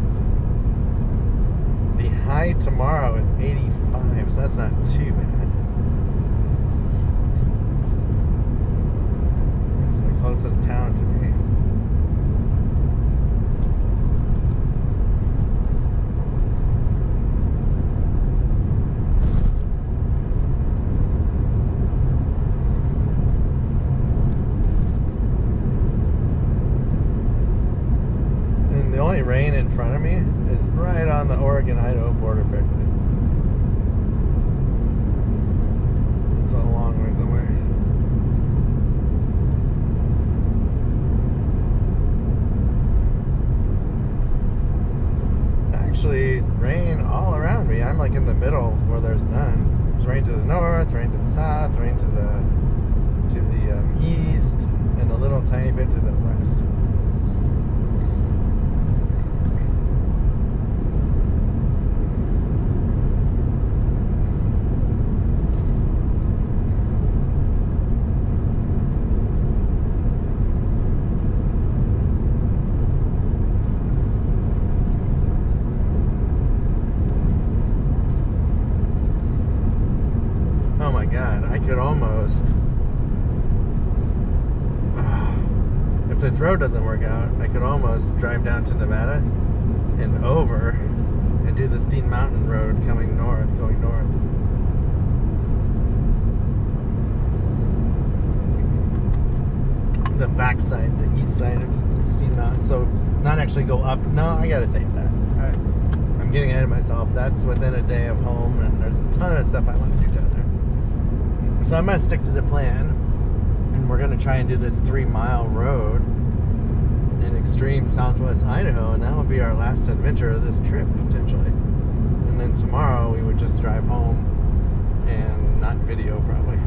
The high tomorrow is 85, so that's not too bad. It's the closest town to me. The only rain in front of me is right on the Oregon-Idaho border practically. It's a long ways away. It's actually rain all around me. I'm like in the middle where there's none. There's rain to the north, rain to the south, rain to the east, and a little tiny bit to the west. Oh my God, I could almost, if this road doesn't work out, I could almost drive down to Nevada and over and do the Steam Mountain Road coming north, going north. The backside, the east side of Steam Mountain, so not actually go up. No, I gotta save that. I'm getting ahead of myself. That's within a day of home, and there's a ton of stuff I want to do down there. So I'm going to stick to the plan, and we're going to try and do this 3-mile road in extreme southwest Idaho, and that will be our last adventure of this trip, potentially. And then tomorrow we would just drive home and not video, probably.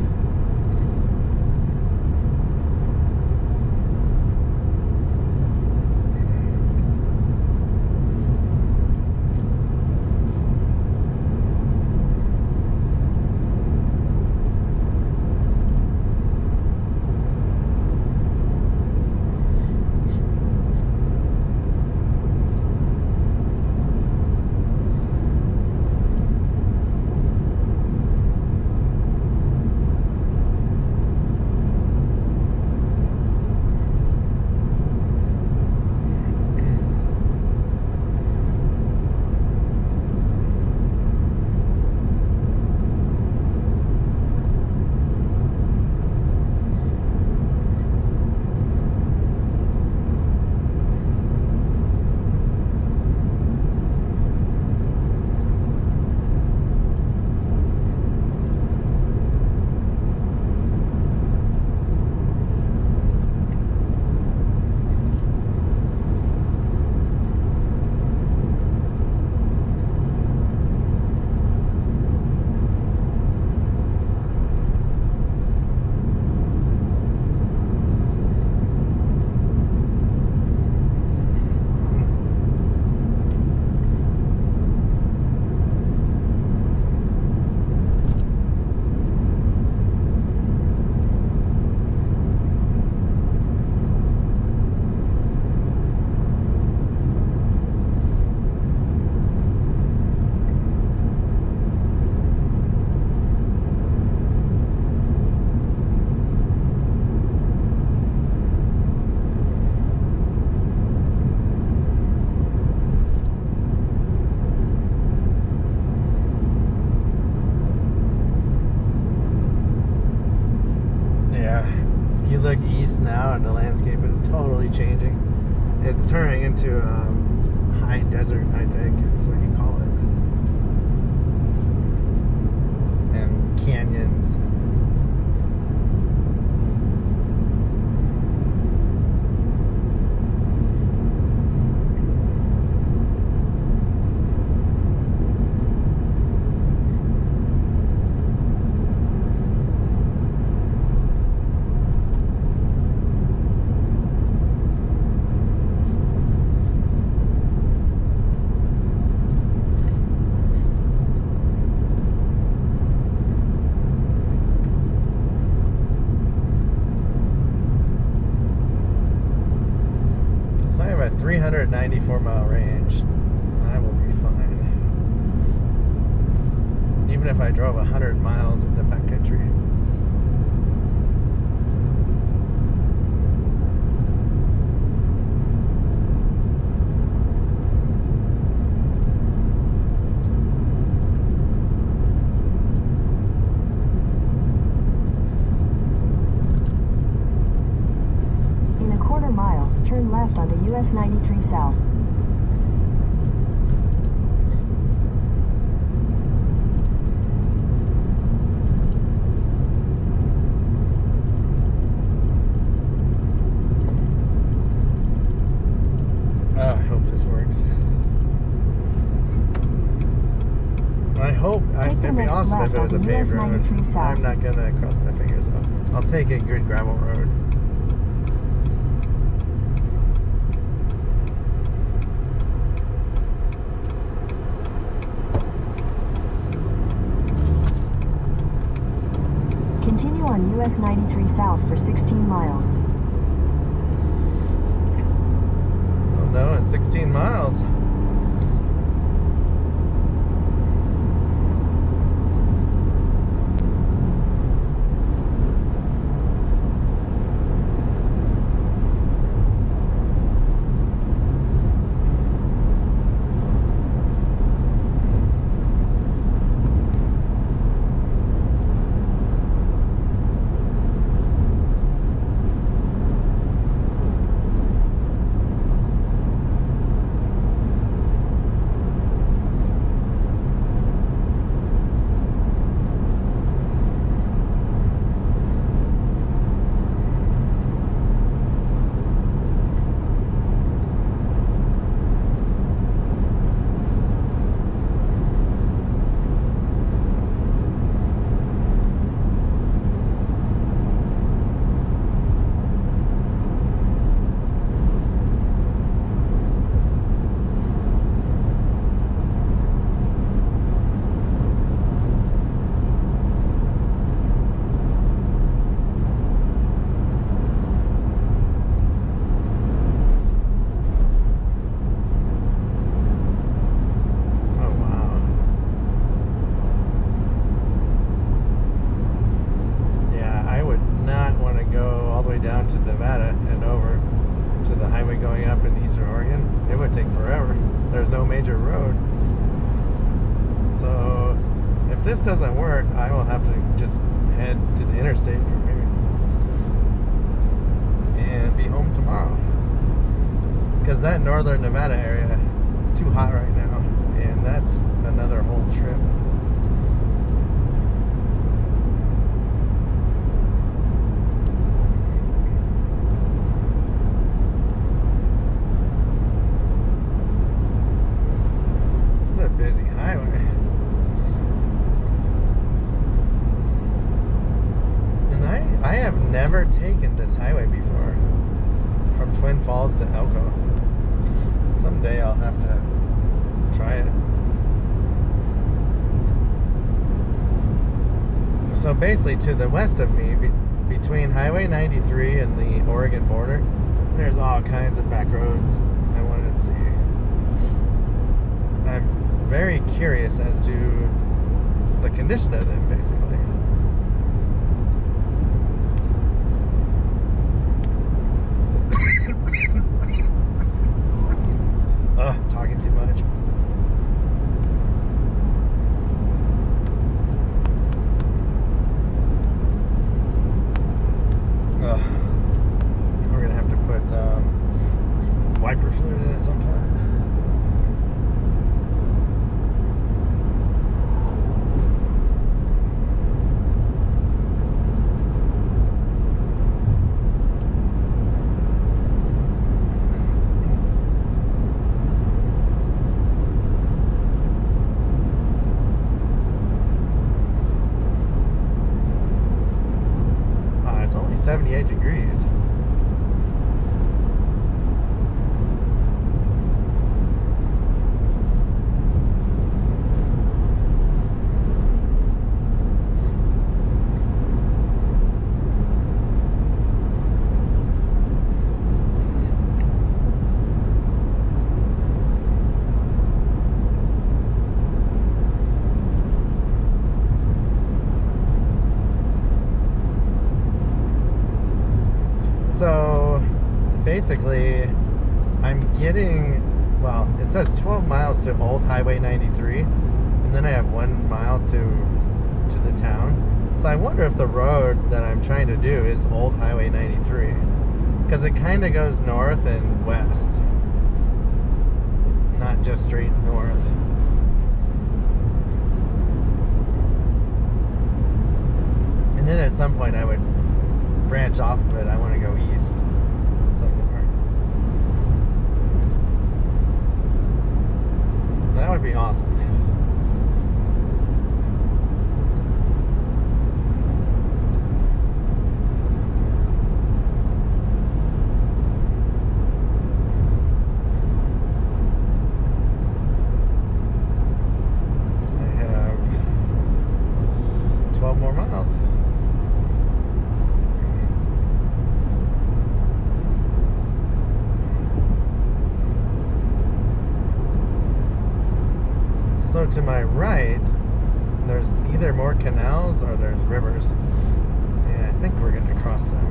Look east now and the landscape is totally changing. It's turning into high desert, I think is what you call it, and canyons. 394 mile range. I will be fine. Even if I drove 100 miles in the backcountry. Turn left onto US 93 South. Oh, I hope this works. I hope, it'd be awesome if it was a paved road. I'm not gonna cross my fingers though. I'll take a good gravel road. Continue on US 93 South for 16 miles. Oh no, it's 16 miles. There's no major road. So if this doesn't work, I will have to just head to the interstate from here and be home tomorrow. Because that northern Nevada area is too hot right now, and that's another whole trip. Busy highway. And I have never taken this highway before, from Twin Falls to Elko. Someday I'll have to try it. So basically to the west of me, between Highway 93 and the Oregon border, there's all kinds of back roads I wanted to see. I'm very curious as to the condition of them, basically. Ugh, talking too much. Ugh. We're gonna have to put wiper fluid in at some point. It's only 78 degrees. So basically, I'm getting, well, it says 12 miles to Old Highway 93, and then I have 1 mile to the town. So I wonder if the road that I'm trying to do is Old Highway 93, because it kind of goes north and west, not just straight north. And then at some point I would branch off of it. I want to go east somewhere. That would be awesome. I have 12 more miles. So to my right, there's either more canals or there's rivers. Yeah, I think we're going to cross them.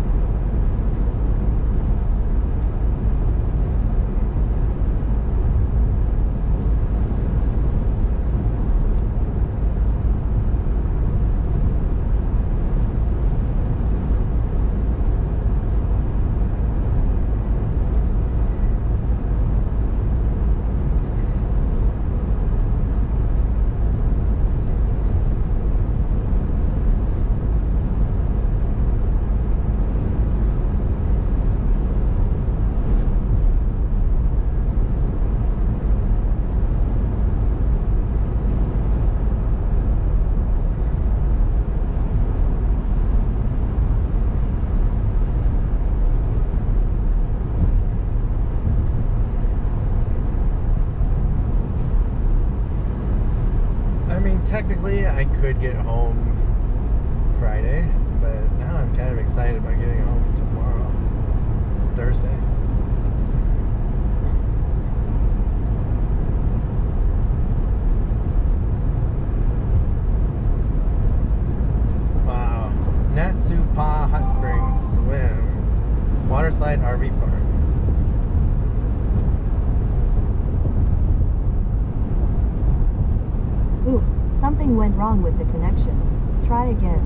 Technically, I could get home Friday, but now I'm kind of excited about getting home tomorrow, Thursday. Wow. Natsupa Hot Springs Swim, Waterslide RV Park. Oops. Something went wrong with the connection. Try again.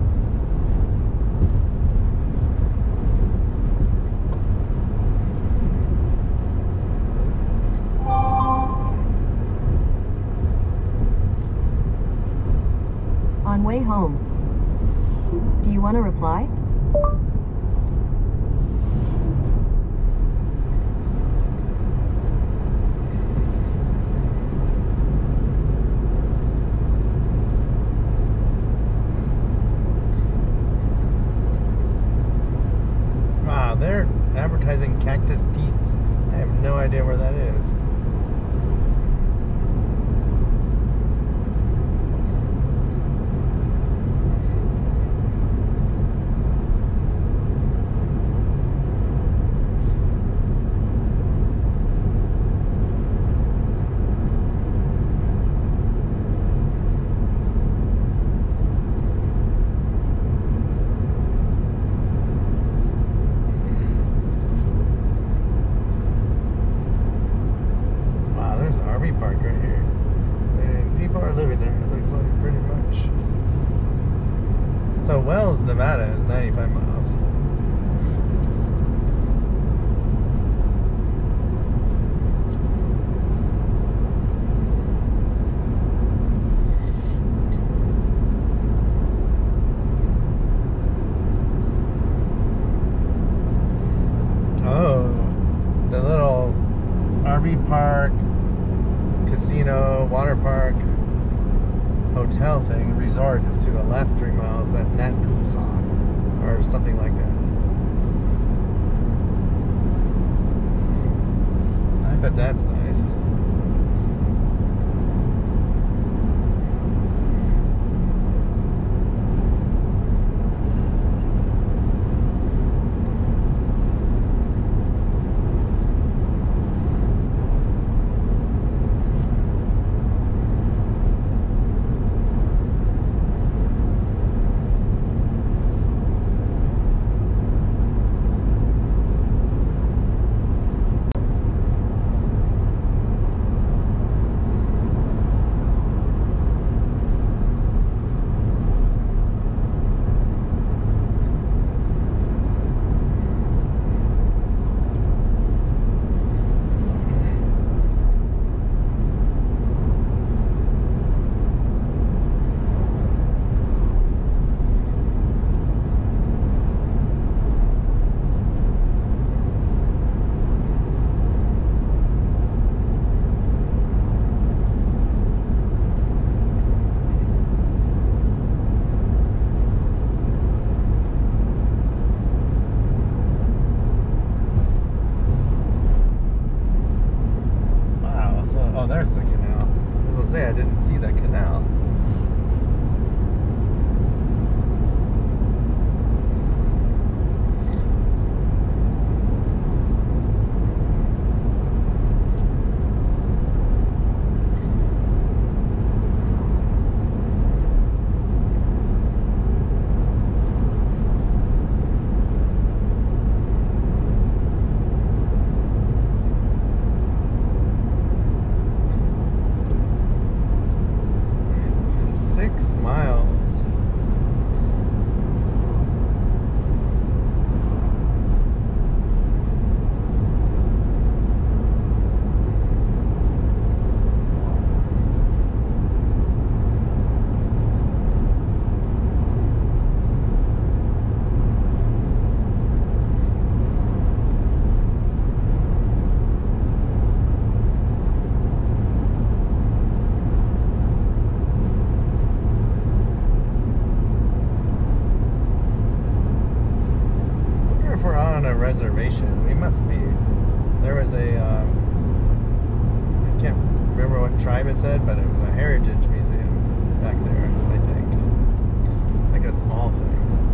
On way home. Do you want to reply? They're advertising Cactus Pete's. I have no idea where that is. Park right here, and people are living there, it looks like, pretty much. So Wells, Nevada is 95 miles. Oh, the little RV park, casino, water park, hotel thing, resort is to the left 3 miles, that Natpusa, or something like that. I bet that's nice. I didn't see the canal. Reservation. We must be. There was a I can't remember what tribe it said, but it was a heritage museum back there, I think. Like a small thing.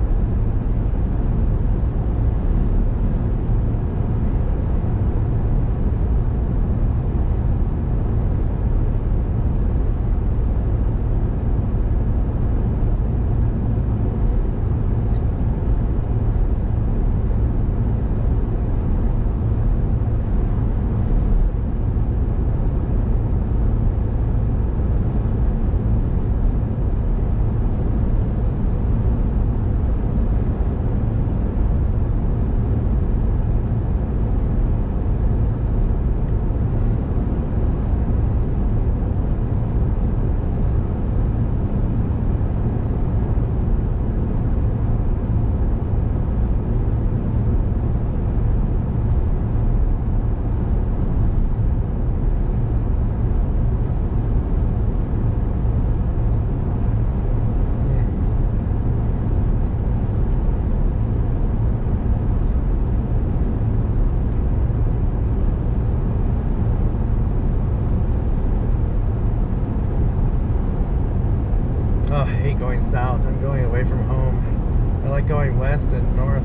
Oh, I hate going south. I'm going away from home. I like going west and north.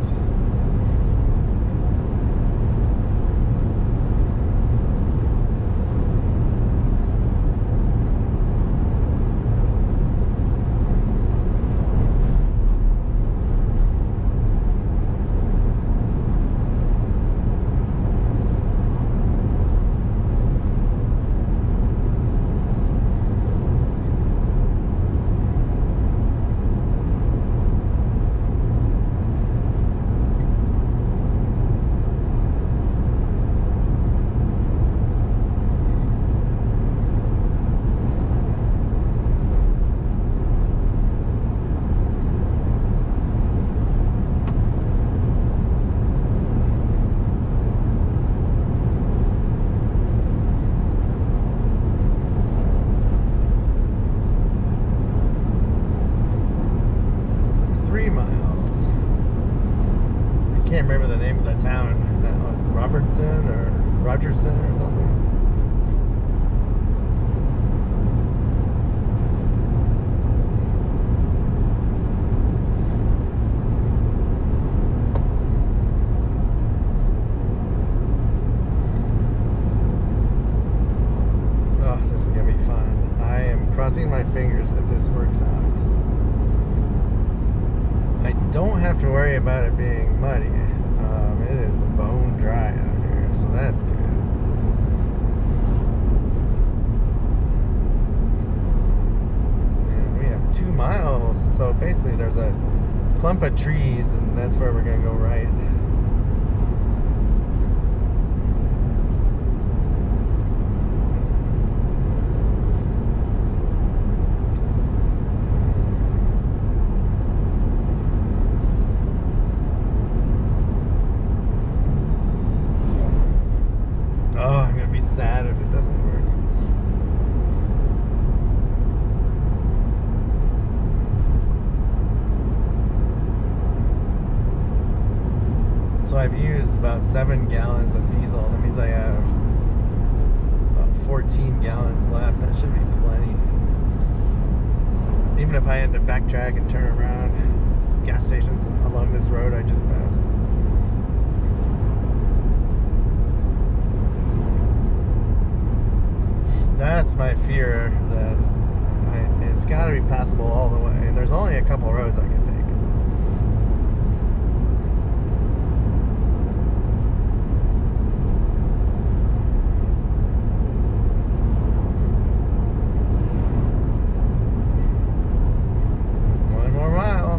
Can't remember the name of the town. Robertson or Rogerson or something. Oh, this is gonna be fun. I am crossing my fingers that this works out. I don't have to worry about it being muddy. It is bone dry out here, so that's good. And we have 2 miles, so basically there's a clump of trees, and that's where we're gonna go right. Sad if it doesn't work. So I've used about 7 gallons of diesel. That means I have about 14 gallons left. That should be plenty. Even if I had to backtrack and turn around, there's gas stations along this road I just passed. That's my fear, that it's got to be passable all the way, and there's only a couple roads I can take. One more mile.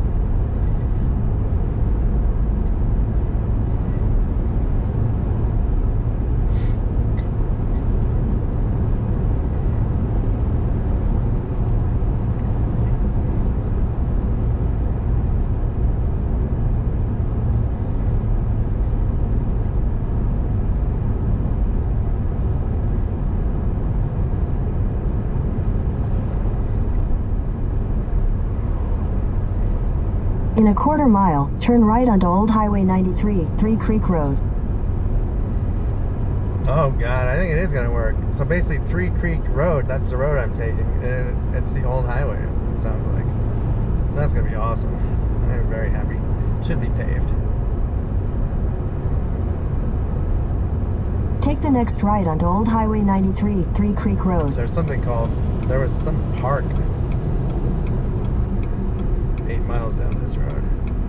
In a quarter mile, turn right onto Old Highway 93, 3 Creek Road. Oh God, I think it is gonna work. So basically 3 Creek Road, that's the road I'm taking. And it's the old highway, it sounds like. So that's gonna be awesome. I'm very happy. Should be paved. Take the next right onto Old Highway 93, 3 Creek Road. There's something called, there was some park 8 miles down this road.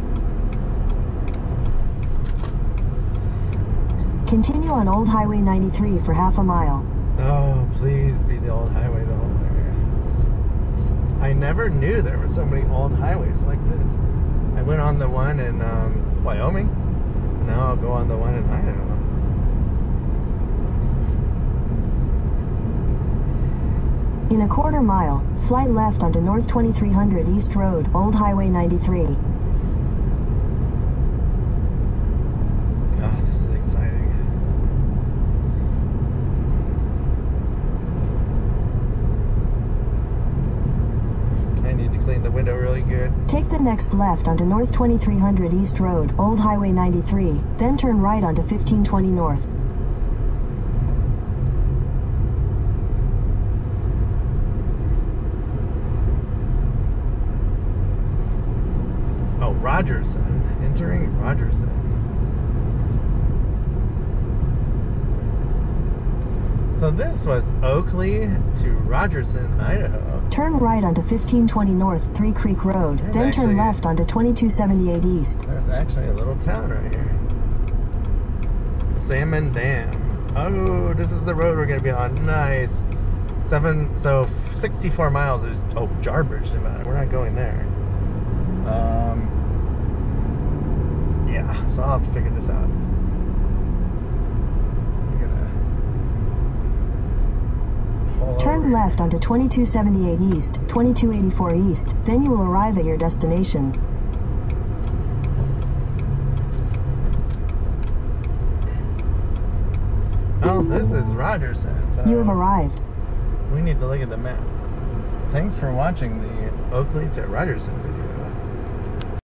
Continue on Old Highway 93 for half a mile. Oh, please be the old highway the whole way. I never knew there were so many old highways like this. I went on the one in Wyoming. Now I'll go on the one in Idaho. In a quarter mile, slide left onto North 2300 East Road, Old Highway 93. Oh, this is exciting. I need to clean the window really good. Take the next left onto North 2300 East Road, Old Highway 93, then turn right onto 1520 North. Rogerson, entering Rogerson. So this was Oakley to Rogerson, Idaho. Turn right onto 1520 North, 3 Creek Road, then turn left onto 2278 East. There's actually a little town right here. Salmon Dam. Oh, this is the road we're going to be on. Nice. 64 miles is, oh, Jarbidge, Nevada. We're not going there. Yeah, so I'll have to figure this out. Turn left onto 2278 East, 2284 East, then you will arrive at your destination. Oh, this is Rogerson. So you have arrived. We need to look at the map. Thanks for watching the Oakley to Rogerson